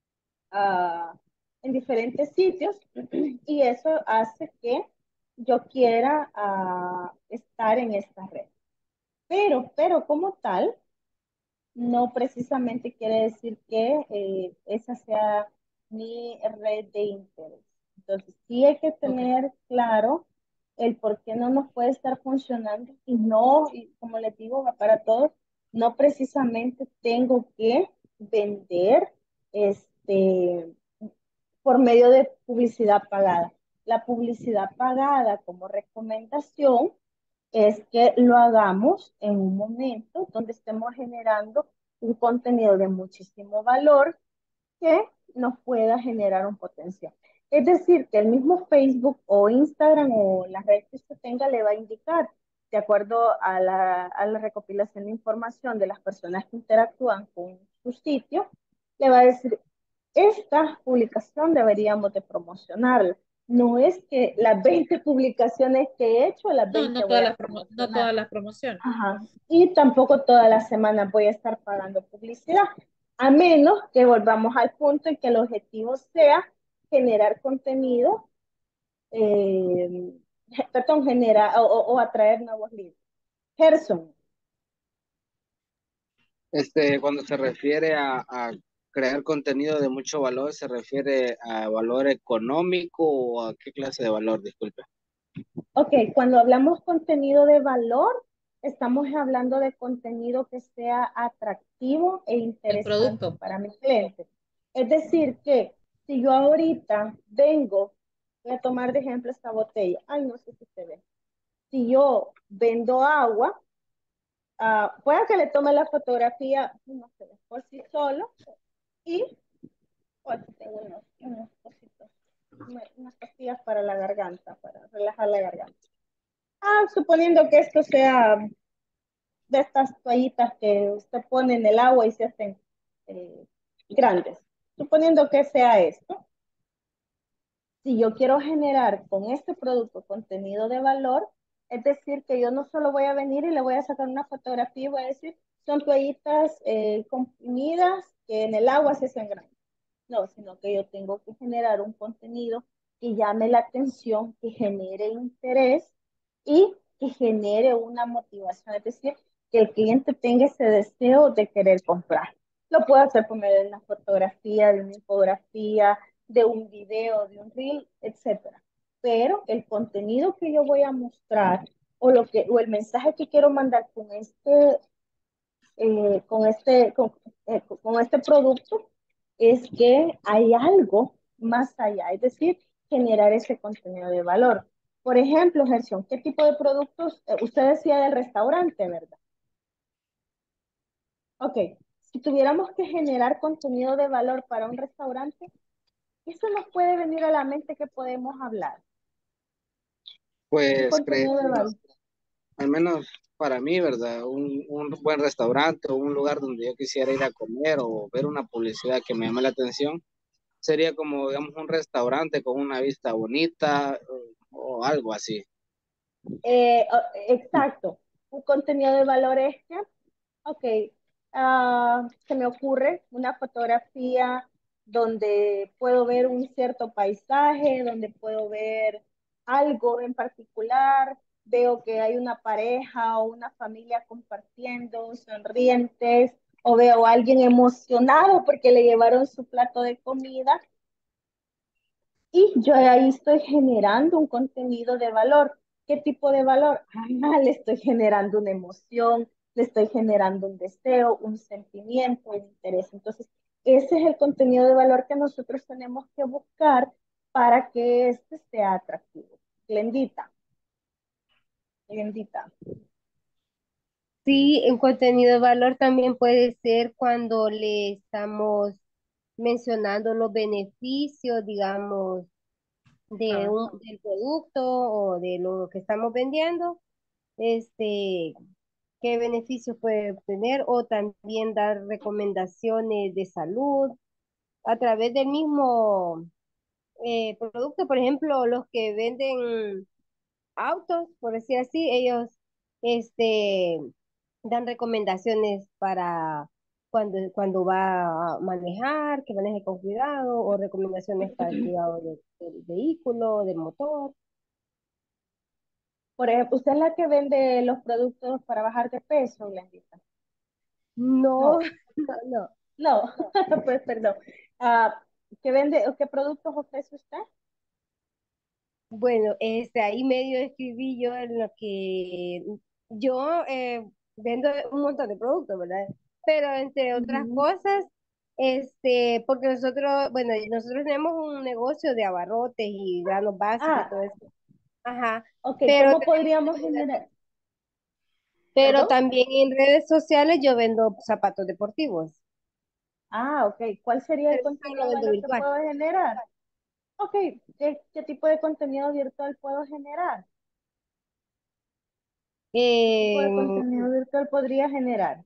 uh, en diferentes sitios y eso hace que yo quiera uh, estar en esta red. Pero, pero como tal, no precisamente quiere decir que eh, esa sea mi red de interés. Entonces, sí hay que Ok. tener claro el por qué no nos puede estar funcionando y no, y como les digo, va para todos, no precisamente tengo que vender este, por medio de publicidad pagada. La publicidad pagada como recomendación es que lo hagamos en un momento donde estemos generando un contenido de muchísimo valor que nos pueda generar un potencial. Es decir, que el mismo Facebook o Instagram o la red que usted tenga le va a indicar, de acuerdo a la, a la recopilación de información de las personas que interactúan con su sitio, le va a decir, esta publicación deberíamos de promocionarla. No es que las veinte publicaciones que he hecho, las No, veinte no voy todas a las promo- no promocionar. todas las promociones. Ajá. Y tampoco todas las semanas voy a estar pagando publicidad, a menos que volvamos al punto en que el objetivo sea generar contenido, eh, perdón, generar o, o atraer nuevos leads. Gerson. Este, cuando se refiere a, a crear contenido de mucho valor, ¿se refiere a valor económico o a qué clase de valor? Disculpe. Ok, cuando hablamos contenido de valor, estamos hablando de contenido que sea atractivo e El interesante producto. para mi cliente. Es decir, que si yo ahorita vengo, voy a tomar de ejemplo esta botella, ay, no sé si se ve. Si yo vendo agua, uh, pueda que le tome la fotografía, no sé, por sí solo, y oh, aquí tengo unos, unos cositos, unas pastillas para la garganta, para relajar la garganta. Ah, suponiendo que esto sea de estas toallitas que usted pone en el agua y se hacen eh, grandes. Suponiendo que sea esto, si yo quiero generar con este producto contenido de valor, es decir, que yo no solo voy a venir y le voy a sacar una fotografía y voy a decir, son toallitas eh, comprimidas que en el agua se hacen grandes. No, sino que yo tengo que generar un contenido que llame la atención, que genere interés y que genere una motivación, es decir, que el cliente tenga ese deseo de querer comprar. Lo puedo hacer por medio de una fotografía, de una infografía, de un video, de un reel, etcétera. Pero el contenido que yo voy a mostrar o, lo que, o el mensaje que quiero mandar con este, eh, con este, con, eh, con este producto es que hay algo más allá, es decir, generar ese contenido de valor. Por ejemplo, Gerson, ¿qué tipo de productos? Eh, usted decía del restaurante, ¿verdad? Ok, si tuviéramos que generar contenido de valor para un restaurante, eso nos puede venir a la mente que podemos hablar. Un Pues contenido de creería, valor. al menos para mí, ¿verdad? Un, un buen restaurante o un lugar donde yo quisiera ir a comer o ver una publicidad que me llame la atención, sería como, digamos, un restaurante con una vista bonita o, o algo así. Eh, exacto. Un contenido de valor es que, ok, ah, se me ocurre una fotografía donde puedo ver un cierto paisaje, donde puedo ver algo en particular, veo que hay una pareja o una familia compartiendo, sonrientes, o veo a alguien emocionado porque le llevaron su plato de comida y yo ahí estoy generando un contenido de valor. ¿Qué tipo de valor? Ah, le estoy generando una emoción, le estoy generando un deseo, un sentimiento, un interés. Entonces, ese es el contenido de valor que nosotros tenemos que buscar para que este sea atractivo. Glendita, Glendita. Sí, un contenido de valor también puede ser cuando le estamos mencionando los beneficios, digamos, de Ajá. un, del producto o de lo que estamos vendiendo, este, qué beneficios puede obtener o también dar recomendaciones de salud a través del mismo eh, producto. Por ejemplo, los que venden autos, por decir así, ellos este, dan recomendaciones para cuando, cuando va a manejar, que maneje con cuidado, o recomendaciones para el cuidado de- del vehículo, del motor. Por ejemplo, ¿usted es la que vende los productos para bajar de peso, Glendita? No, No, no, no. no, pues perdón. Ah, ¿qué vende o qué productos ofrece usted? Bueno, este, ahí medio escribí yo en lo que yo eh, vendo un montón de productos, ¿verdad? Pero entre otras Ujú. cosas, este, porque nosotros, bueno, nosotros tenemos un negocio de abarrotes y granos básicos y Ah, todo eso. Ajá, ok, pero ¿cómo tenemos podríamos también una- generar? pero ¿Perdón? también en redes sociales yo vendo zapatos deportivos, Ah, ok. ¿Cuál sería el pero eso contenido lo de vendo valor que virtual. puedo generar? Ok, ¿qué, qué tipo de contenido virtual puedo generar? ¿Qué tipo de Eh, contenido virtual podría generar?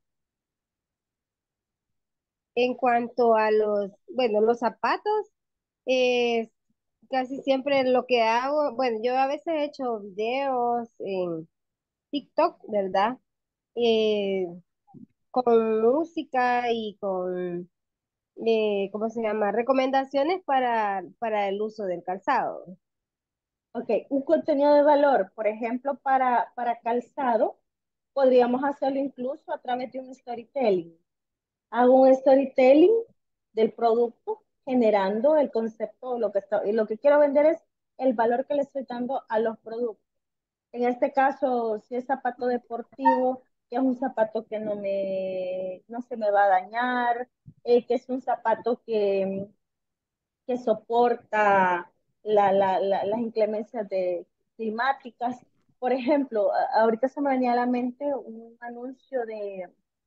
en cuanto a los, bueno, los zapatos, eh, casi siempre lo que hago, bueno, yo a veces he hecho videos en TikTok, ¿verdad? Eh, con música y con, eh, ¿cómo se llama? Recomendaciones para, para el uso del calzado. Ok, un contenido de valor, por ejemplo, para, para calzado, podríamos hacerlo incluso a través de un storytelling. Hago un storytelling del producto generando el concepto, lo que, está, y lo que quiero vender es el valor que le estoy dando a los productos. En este caso, si es zapato deportivo, que es un zapato que no, me, no se me va a dañar, eh, que es un zapato que, que soporta la, la, la, las inclemencias de, climáticas. Por ejemplo, ahorita se me venía a la mente un anuncio de,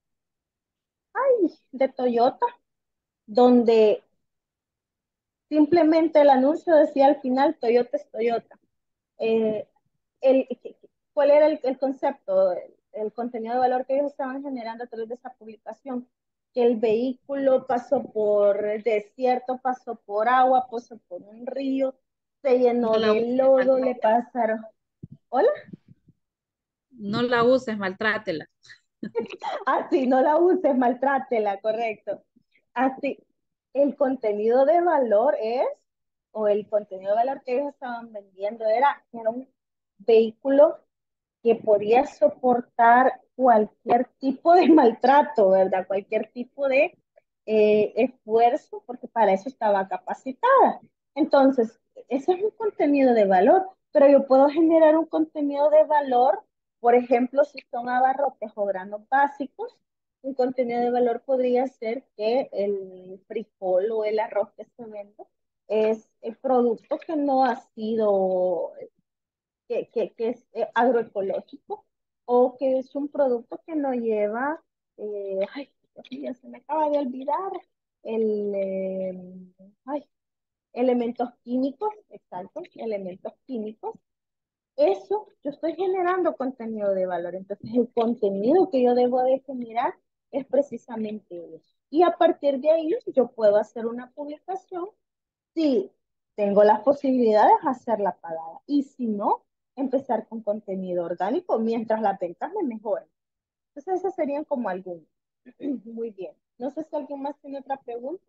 de Toyota, donde simplemente el anuncio decía al final, Toyota es Toyota. Eh, el, ¿Cuál era el, el concepto, el, el, contenido de valor que ellos estaban generando a través de esa publicación? Que el vehículo pasó por el desierto, pasó por agua, pasó por un río, se No llenó la de uses, lodo, le maltrátela. pasaron. ¿Hola? No la uses, maltrátela. Así, no la uses, maltrátela, correcto. Así, el contenido de valor es, o el contenido de valor que ellos estaban vendiendo era, era un vehículo que podía soportar cualquier tipo de maltrato, ¿verdad? Cualquier tipo de eh, esfuerzo, porque para eso estaba capacitada. Entonces, ese es un contenido de valor, pero yo puedo generar un contenido de valor, por ejemplo, si son abarrotes o granos básicos, un contenido de valor podría ser que el frijol o el arroz que se vende es el producto que no ha sido que, que, que es eh, agroecológico o que es un producto que no lleva, eh, ay, Dios mío, se me acaba de olvidar, el, eh, ay, elementos químicos, exacto, elementos químicos. Eso, yo estoy generando contenido de valor. Entonces, el contenido que yo debo de generar es precisamente eso. Y a partir de ahí, yo puedo hacer una publicación si tengo las posibilidades de hacerla pagada. Y si no, empezar con contenido orgánico mientras las ventas me mejoran. Entonces, esas serían como algunas. Muy bien. No sé si alguien más tiene otra pregunta.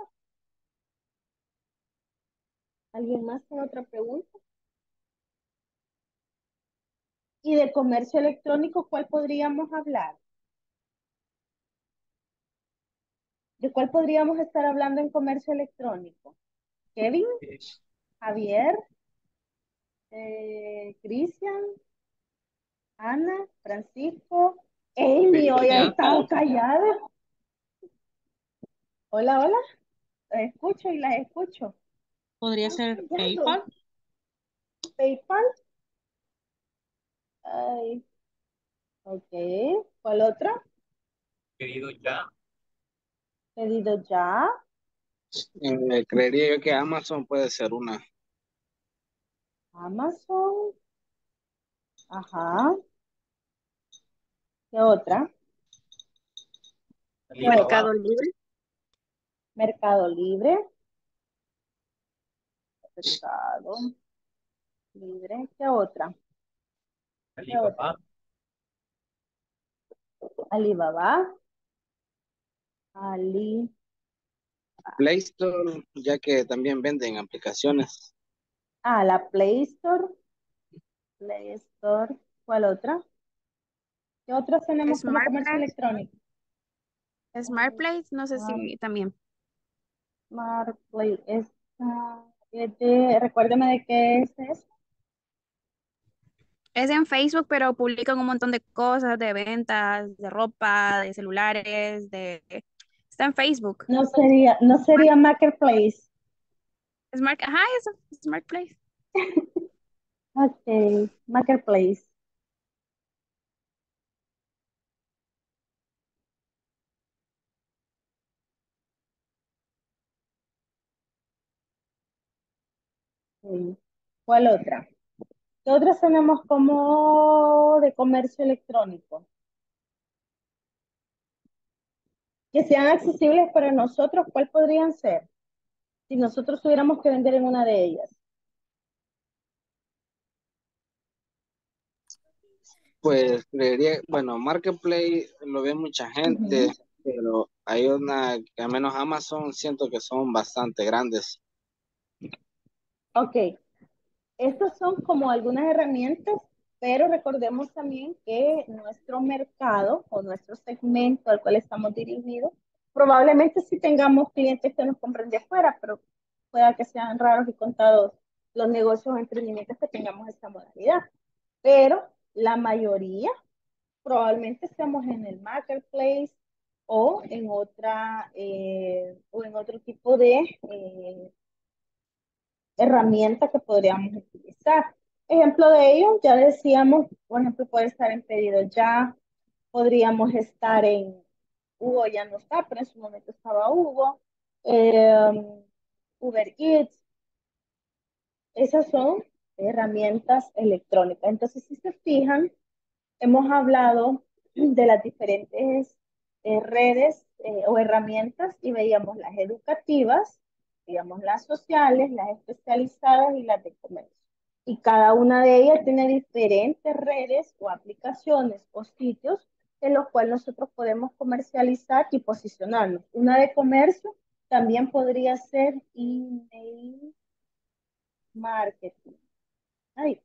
¿Alguien más tiene otra pregunta? Y de comercio electrónico, ¿cuál podríamos hablar? ¿De cuál podríamos estar hablando en comercio electrónico? Kevin, Javier, eh, Cristian, Ana, Francisco, Amy, hoy ha estado callada. Hola, hola. Las escucho y las escucho. Podría Están ser callando. PayPal. PayPal. Ay, ok. ¿Cuál otra? Pedido ya. Pedido ya. Eh, creería yo que Amazon puede ser una. Amazon. Ajá. ¿Qué otra? ¿Qué otra? Mercado Libre. Mercado Libre. Mercado Libre. ¿Qué otra? ¿Qué otra? Alibaba. Ali. Play Store, ya que también venden aplicaciones. Ah, la Play Store. Play Store. ¿Cuál otra? ¿Qué otras tenemos como Smart comercio Place. electrónico? Smart Place, no sé Smart, si también. Smart Play. Esta, es de- recuérdeme de qué es eso. Es en Facebook, pero publican un montón de cosas, de ventas, de ropa, de celulares, de... Está en Facebook. No sería, no sería Marketplace. Smart, ajá, eso, Smart Place. Ok, Marketplace. Ok. ¿Cuál otra? ¿Qué otras tenemos como de comercio electrónico? Que sean accesibles para nosotros, ¿cuál podrían ser? Si nosotros tuviéramos que vender en una de ellas. Pues creería, bueno, Marketplace lo ve mucha gente, Ujú. pero hay una que al menos Amazon siento que son bastante grandes. Ok, estas son como algunas herramientas, pero recordemos también que nuestro mercado o nuestro segmento al cual estamos dirigidos, probablemente sí tengamos clientes que nos compren de afuera, pero pueda que sean raros y contados los negocios o emprendimientos que tengamos esta modalidad. Pero la mayoría probablemente estemos en el marketplace o en otra eh, o en otro tipo de eh, herramienta que podríamos utilizar. Ejemplo de ello, ya decíamos, por ejemplo, puede estar en pedido ya, podríamos estar en Hugo, ya no está, pero en su momento estaba Hugo, eh, Uber Eats, esas son herramientas electrónicas. Entonces, si se fijan, hemos hablado de las diferentes eh, redes eh, o herramientas y veíamos las educativas, digamos las sociales, las especializadas y las de comercio. Y cada una de ellas tiene diferentes redes o aplicaciones o sitios en los cuales nosotros podemos comercializar y posicionarnos. Una de comercio también podría ser email marketing. Ay,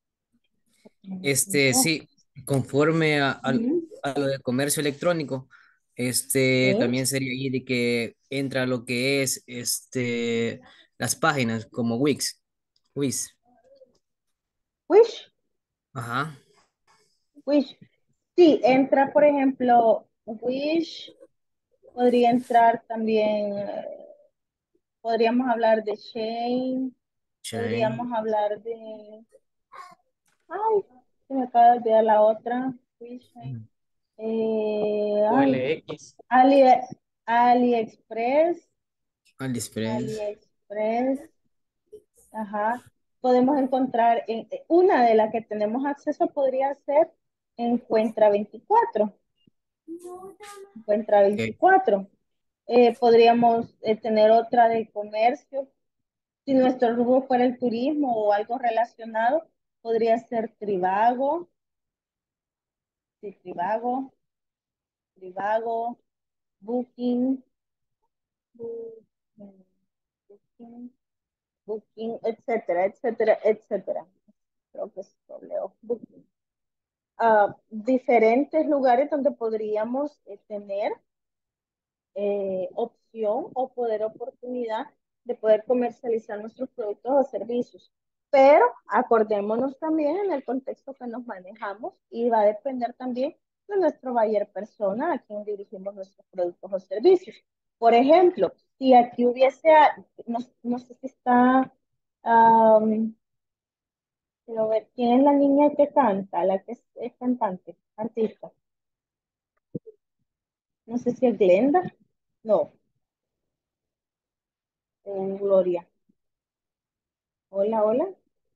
Este, oh, sí, conforme a, a- ujú, a lo de comercio electrónico, este, sí. también sería ahí de que entra lo que es, este, las páginas como Wix, Wix, Wish. ajá, Wish. Sí, entra, por ejemplo, Wish, podría entrar también, eh, podríamos hablar de Shane, Chain, podríamos hablar de, ay, se me acaba de olvidar la otra, Wish, Shane. Eh, ay, O L X. Ali, AliExpress, AliExpress, AliExpress, ajá. Podemos encontrar, en, una de las que tenemos acceso podría ser Encuentra veinticuatro. Encuentra ok. veinticuatro. Eh, podríamos eh, tener otra de comercio. Si nuestro rubro fuera el turismo o algo relacionado, Podría ser Trivago, sí, Trivago, Trivago, Booking, Booking, Booking, Booking, etcétera, etcétera, etcétera. Creo que es dobleo, Booking. Ah, diferentes lugares donde podríamos eh, tener eh, opción o poder oportunidad de poder comercializar nuestros productos o servicios. Pero acordémonos también en el contexto que nos manejamos y va a depender también de nuestro buyer persona a quien dirigimos nuestros productos o servicios. Por ejemplo, si aquí hubiese, no, no sé si está, um, quiero ver, ¿quién es la niña que canta? La que es, es cantante, artista. No sé si es Glenda. No, eh, Gloria. Hola, hola.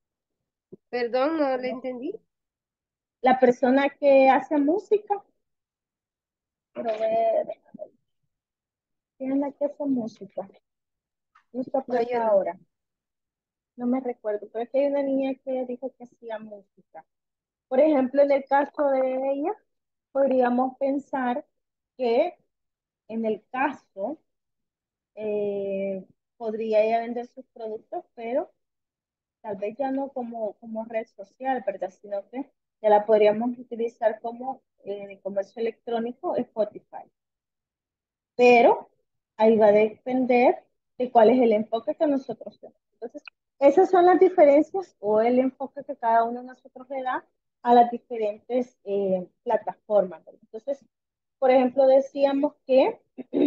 Perdón, no le entendí. La persona que hace música, pero ver, ¿quién es la que hace música? No está por No, yo acá no. ahora, no me recuerdo, pero es que hay una niña que dijo que hacía música. Por ejemplo, en el caso de ella, podríamos pensar que en el caso eh, podría ella vender sus productos, pero tal vez ya no como, como red social, ¿verdad? Sino que ya la podríamos utilizar como eh, de comercio electrónico Spotify. Pero ahí va a depender de cuál es el enfoque que nosotros tenemos. Entonces, esas son las diferencias o el enfoque que cada uno de nosotros le da a las diferentes eh, plataformas. ¿Verdad? Entonces, por ejemplo, decíamos que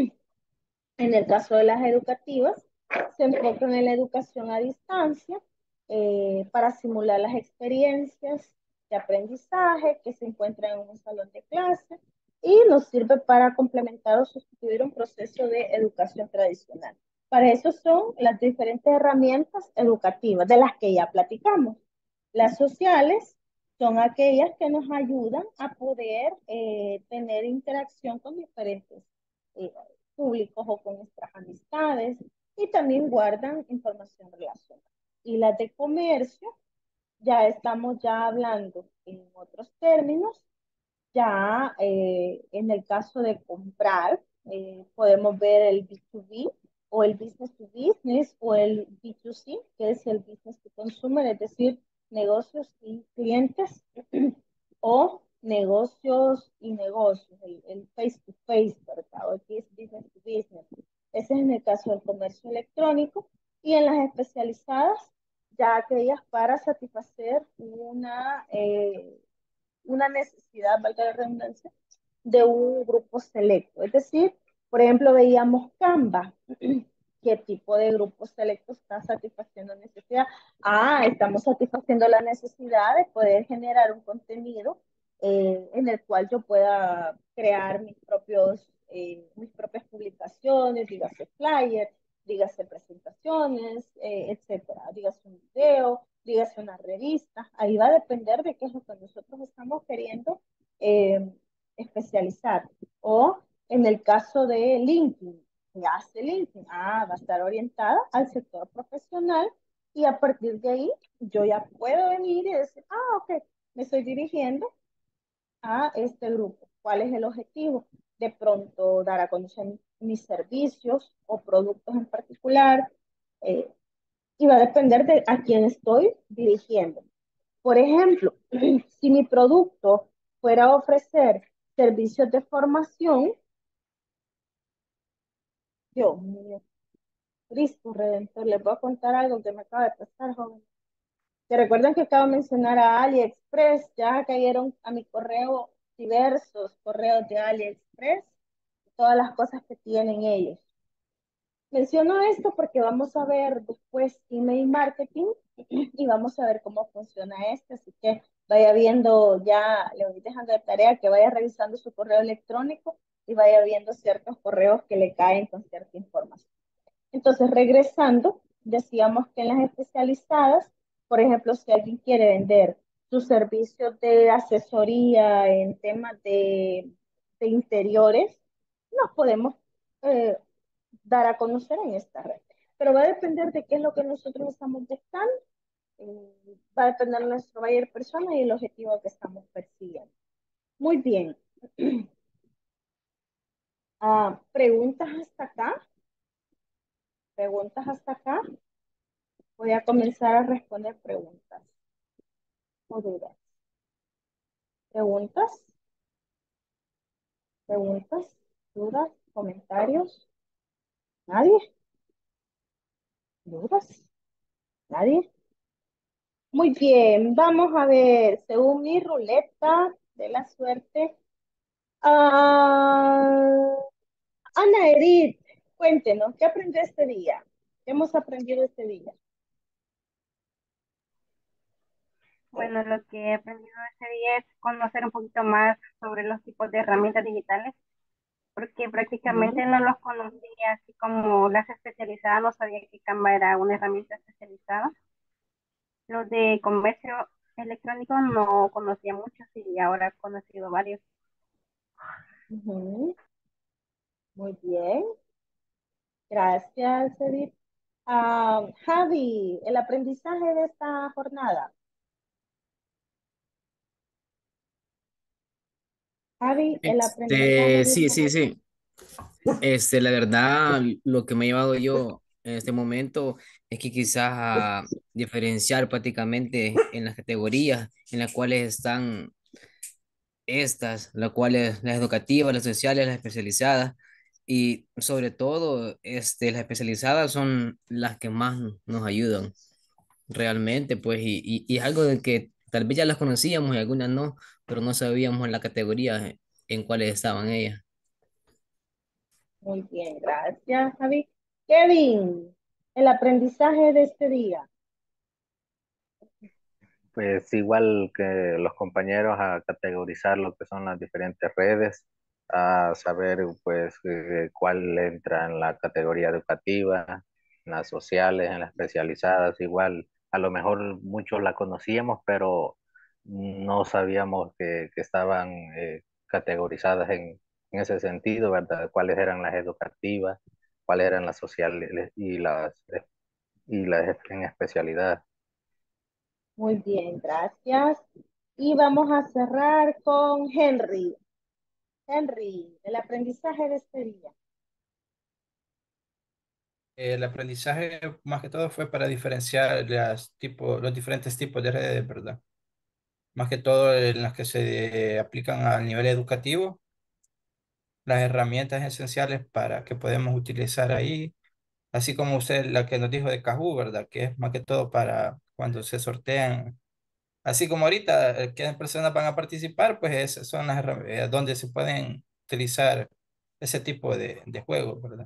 en el caso de las educativas, se enfocan en la educación a distancia eh, para simular las experiencias de aprendizaje que se encuentran en un salón de clase y nos sirve para complementar o sustituir un proceso de educación tradicional. Para eso son las diferentes herramientas educativas de las que ya platicamos. Las sociales son aquellas que nos ayudan a poder eh, tener interacción con diferentes eh, públicos o con nuestras amistades y también guardan información relacionada. Y las de comercio, ya estamos ya hablando en otros términos, ya eh, en el caso de comprar, eh, podemos ver el B dos B o el business to business o el B dos C, que es el business to consumer, es decir, negocios y clientes, o negocios y negocios, el, el face to face, ¿verdad? O el business to business. Ese es en el caso del comercio electrónico y en las especializadas, ya aquellas para satisfacer una, eh, una necesidad, valga la redundancia, de un grupo selecto. Es decir, por ejemplo, veíamos Canva. ¿Qué tipo de grupo selecto está satisfaciendo necesidad? Ah, estamos satisfaciendo la necesidad de poder generar un contenido eh, en el cual yo pueda crear mis propios, eh, mis propias publicaciones, dígase flyer, dígase presentaciones, eh, etcétera, dígase un video, dígase una revista. Ahí va a depender de qué es lo que nosotros estamos queriendo eh, especializar. O en el caso de LinkedIn, ¿qué hace LinkedIn? Ah, va a estar orientada al sector profesional y a partir de ahí yo ya puedo venir y decir, ah, ok, me estoy dirigiendo a este grupo. ¿Cuál es el objetivo? De pronto dar a conocer mis servicios o productos en particular eh, y va a depender de a quién estoy dirigiendo. Por ejemplo, si mi producto fuera a ofrecer servicios de formación, Dios mío, Cristo Redentor, les voy a contar algo que me acaba de pasar, joven. ¿Se recuerdan que acabo de mencionar a AliExpress? Ya cayeron a mi correo diversos correos de AliExpress, todas las cosas que tienen ellos. Menciono esto porque vamos a ver después email marketing y vamos a ver cómo funciona esto, así que vaya viendo, ya le voy dejando de tarea que vaya revisando su correo electrónico y vaya viendo ciertos correos que le caen con cierta información. Entonces, regresando, decíamos que en las especializadas, por ejemplo, si alguien quiere vender sus servicios de asesoría en temas de, de interiores, nos podemos eh, dar a conocer en esta red. Pero va a depender de qué es lo que nosotros estamos buscando eh, va a depender de nuestro buyer persona y el objetivo que estamos persiguiendo. Muy bien. Ah, ¿preguntas hasta acá? ¿Preguntas hasta acá? Voy a comenzar a responder preguntas o dudas. ¿Preguntas? ¿Preguntas? ¿Dudas? ¿Comentarios? ¿Nadie? ¿Dudas? ¿Nadie? Muy bien, vamos a ver, según mi ruleta de la suerte. Ah, Ana Edith, cuéntenos, ¿qué aprendió este día? ¿Qué hemos aprendido este día? Bueno, lo que he aprendido este día es conocer un poquito más sobre los tipos de herramientas digitales, porque prácticamente Ujú. no los conocía, así como las especializadas, no sabía que Canva era una herramienta especializada. Los de comercio electrónico no conocía muchos y ahora he conocido varios. Ujú. Muy bien, gracias Edith. Ah, Javi, el aprendizaje de esta jornada. Javi, el aprendizaje Este, de sí, esta sí, jornada. sí. Este, la verdad, lo que me ha llevado yo en este momento es que quizás a diferenciar prácticamente en las categorías en las cuales están estas, las cuales las educativas, las sociales, las especializadas, y sobre todo, este, las especializadas son las que más nos ayudan realmente, pues, y, y, y es algo de que tal vez ya las conocíamos y algunas no, pero no sabíamos la categoría en cuáles estaban ellas. Muy bien, gracias Javi. Kevin, el aprendizaje de este día. Pues igual que los compañeros a categorizar lo que son las diferentes redes, a saber pues eh, cuál entra en la categoría educativa, en las sociales, en las especializadas, igual a lo mejor muchos la conocíamos, pero no sabíamos que, que estaban eh, categorizadas en, en ese sentido, ¿verdad? Cuáles eran las educativas, cuáles eran las sociales y las, y las en especialidad. Muy bien, gracias. Y vamos a cerrar con Henry. Henry, el aprendizaje de este día. El aprendizaje más que todo fue para diferenciar las tipo, los diferentes tipos de redes, ¿verdad? Más que todo en las que se aplican al nivel educativo, las herramientas esenciales para que podemos utilizar ahí, así como usted la que nos dijo de Kahoot, ¿verdad? Que es más que todo para cuando se sortean, así como ahorita, eh, que personas van a participar, pues esas son las herramientas donde se pueden utilizar ese tipo de, de juegos, ¿verdad?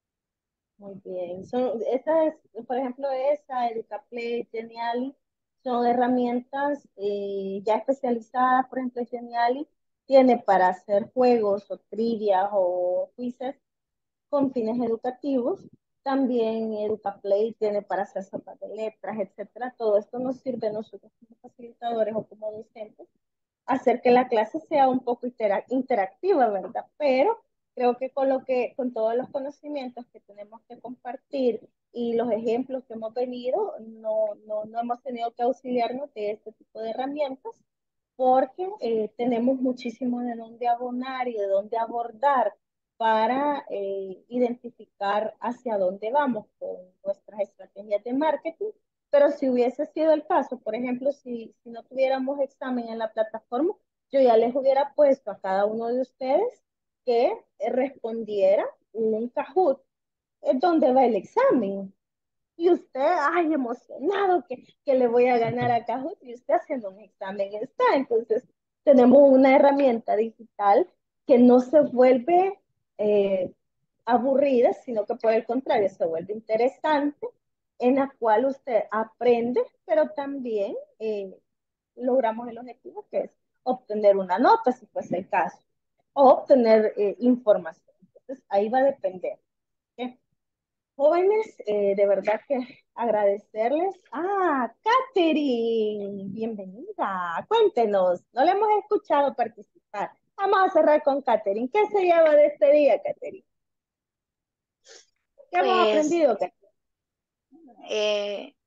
Muy bien. Son, estas, por ejemplo, esa, EducaPlay, Geniali, son herramientas eh, ya especializadas. Por ejemplo, Geniali tiene para hacer juegos o trivias o quizzes con fines educativos. También EducaPlay tiene para hacer sopas de letras, etcétera. Todo esto nos sirve a nosotros como facilitadores o como docentes hacer que la clase sea un poco interactiva, ¿verdad? Pero creo que con lo que, con todos los conocimientos que tenemos que compartir y los ejemplos que hemos venido, no, no, no hemos tenido que auxiliarnos de este tipo de herramientas porque eh, tenemos muchísimo de dónde abonar y de dónde abordar para eh, identificar hacia dónde vamos con nuestras estrategias de marketing. Pero si hubiese sido el caso, por ejemplo, si, si no tuviéramos examen en la plataforma, yo ya les hubiera puesto a cada uno de ustedes que respondiera un Kahoot, es donde va el examen. Y usted, ay, emocionado que, que le voy a ganar a Kahoot y usted haciendo un examen está. Entonces, tenemos una herramienta digital que no se vuelve eh, aburrida, sino que por el contrario se vuelve interesante, en la cual usted aprende, pero también eh, logramos el objetivo que es obtener una nota, si fuese el caso, o obtener eh, información. Entonces, ahí va a depender. ¿Okay? Jóvenes, eh, de verdad que agradecerles. Ah, Katherine, bienvenida. Cuéntenos, no le hemos escuchado participar. Vamos a cerrar con Katherine. ¿Qué se lleva de este día, Katherine? ¿Qué hemos Pues aprendido, Katherine? eh,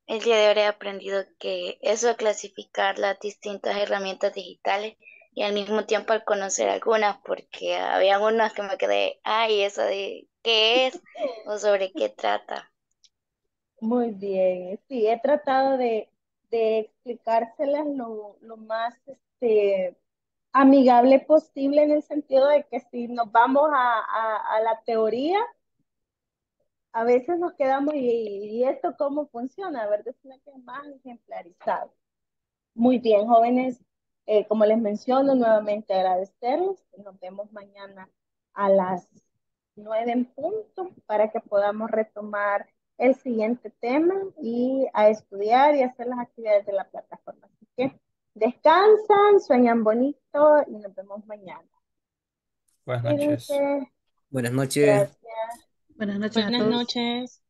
El día de hoy he aprendido que eso de clasificar las distintas herramientas digitales y al mismo tiempo al conocer algunas, porque había algunas que me quedé, ay, eso de qué es o sobre qué trata. Muy bien, sí, he tratado de, de explicárselas lo, lo más este, amigable posible en el sentido de que si nos vamos a, a, a la teoría, a veces nos quedamos y, y esto cómo funciona, ¿verdad? Sino que es más ejemplarizado. Muy bien, jóvenes, eh, como les menciono, nuevamente agradecerles. Nos vemos mañana a las nueve en punto para que podamos retomar el siguiente tema y a estudiar y hacer las actividades de la plataforma. Así que descansan, sueñan bonito y nos vemos mañana. Buenas noches. Cuídense. Buenas noches. Gracias. Buenas noches a Buenas todos. noches.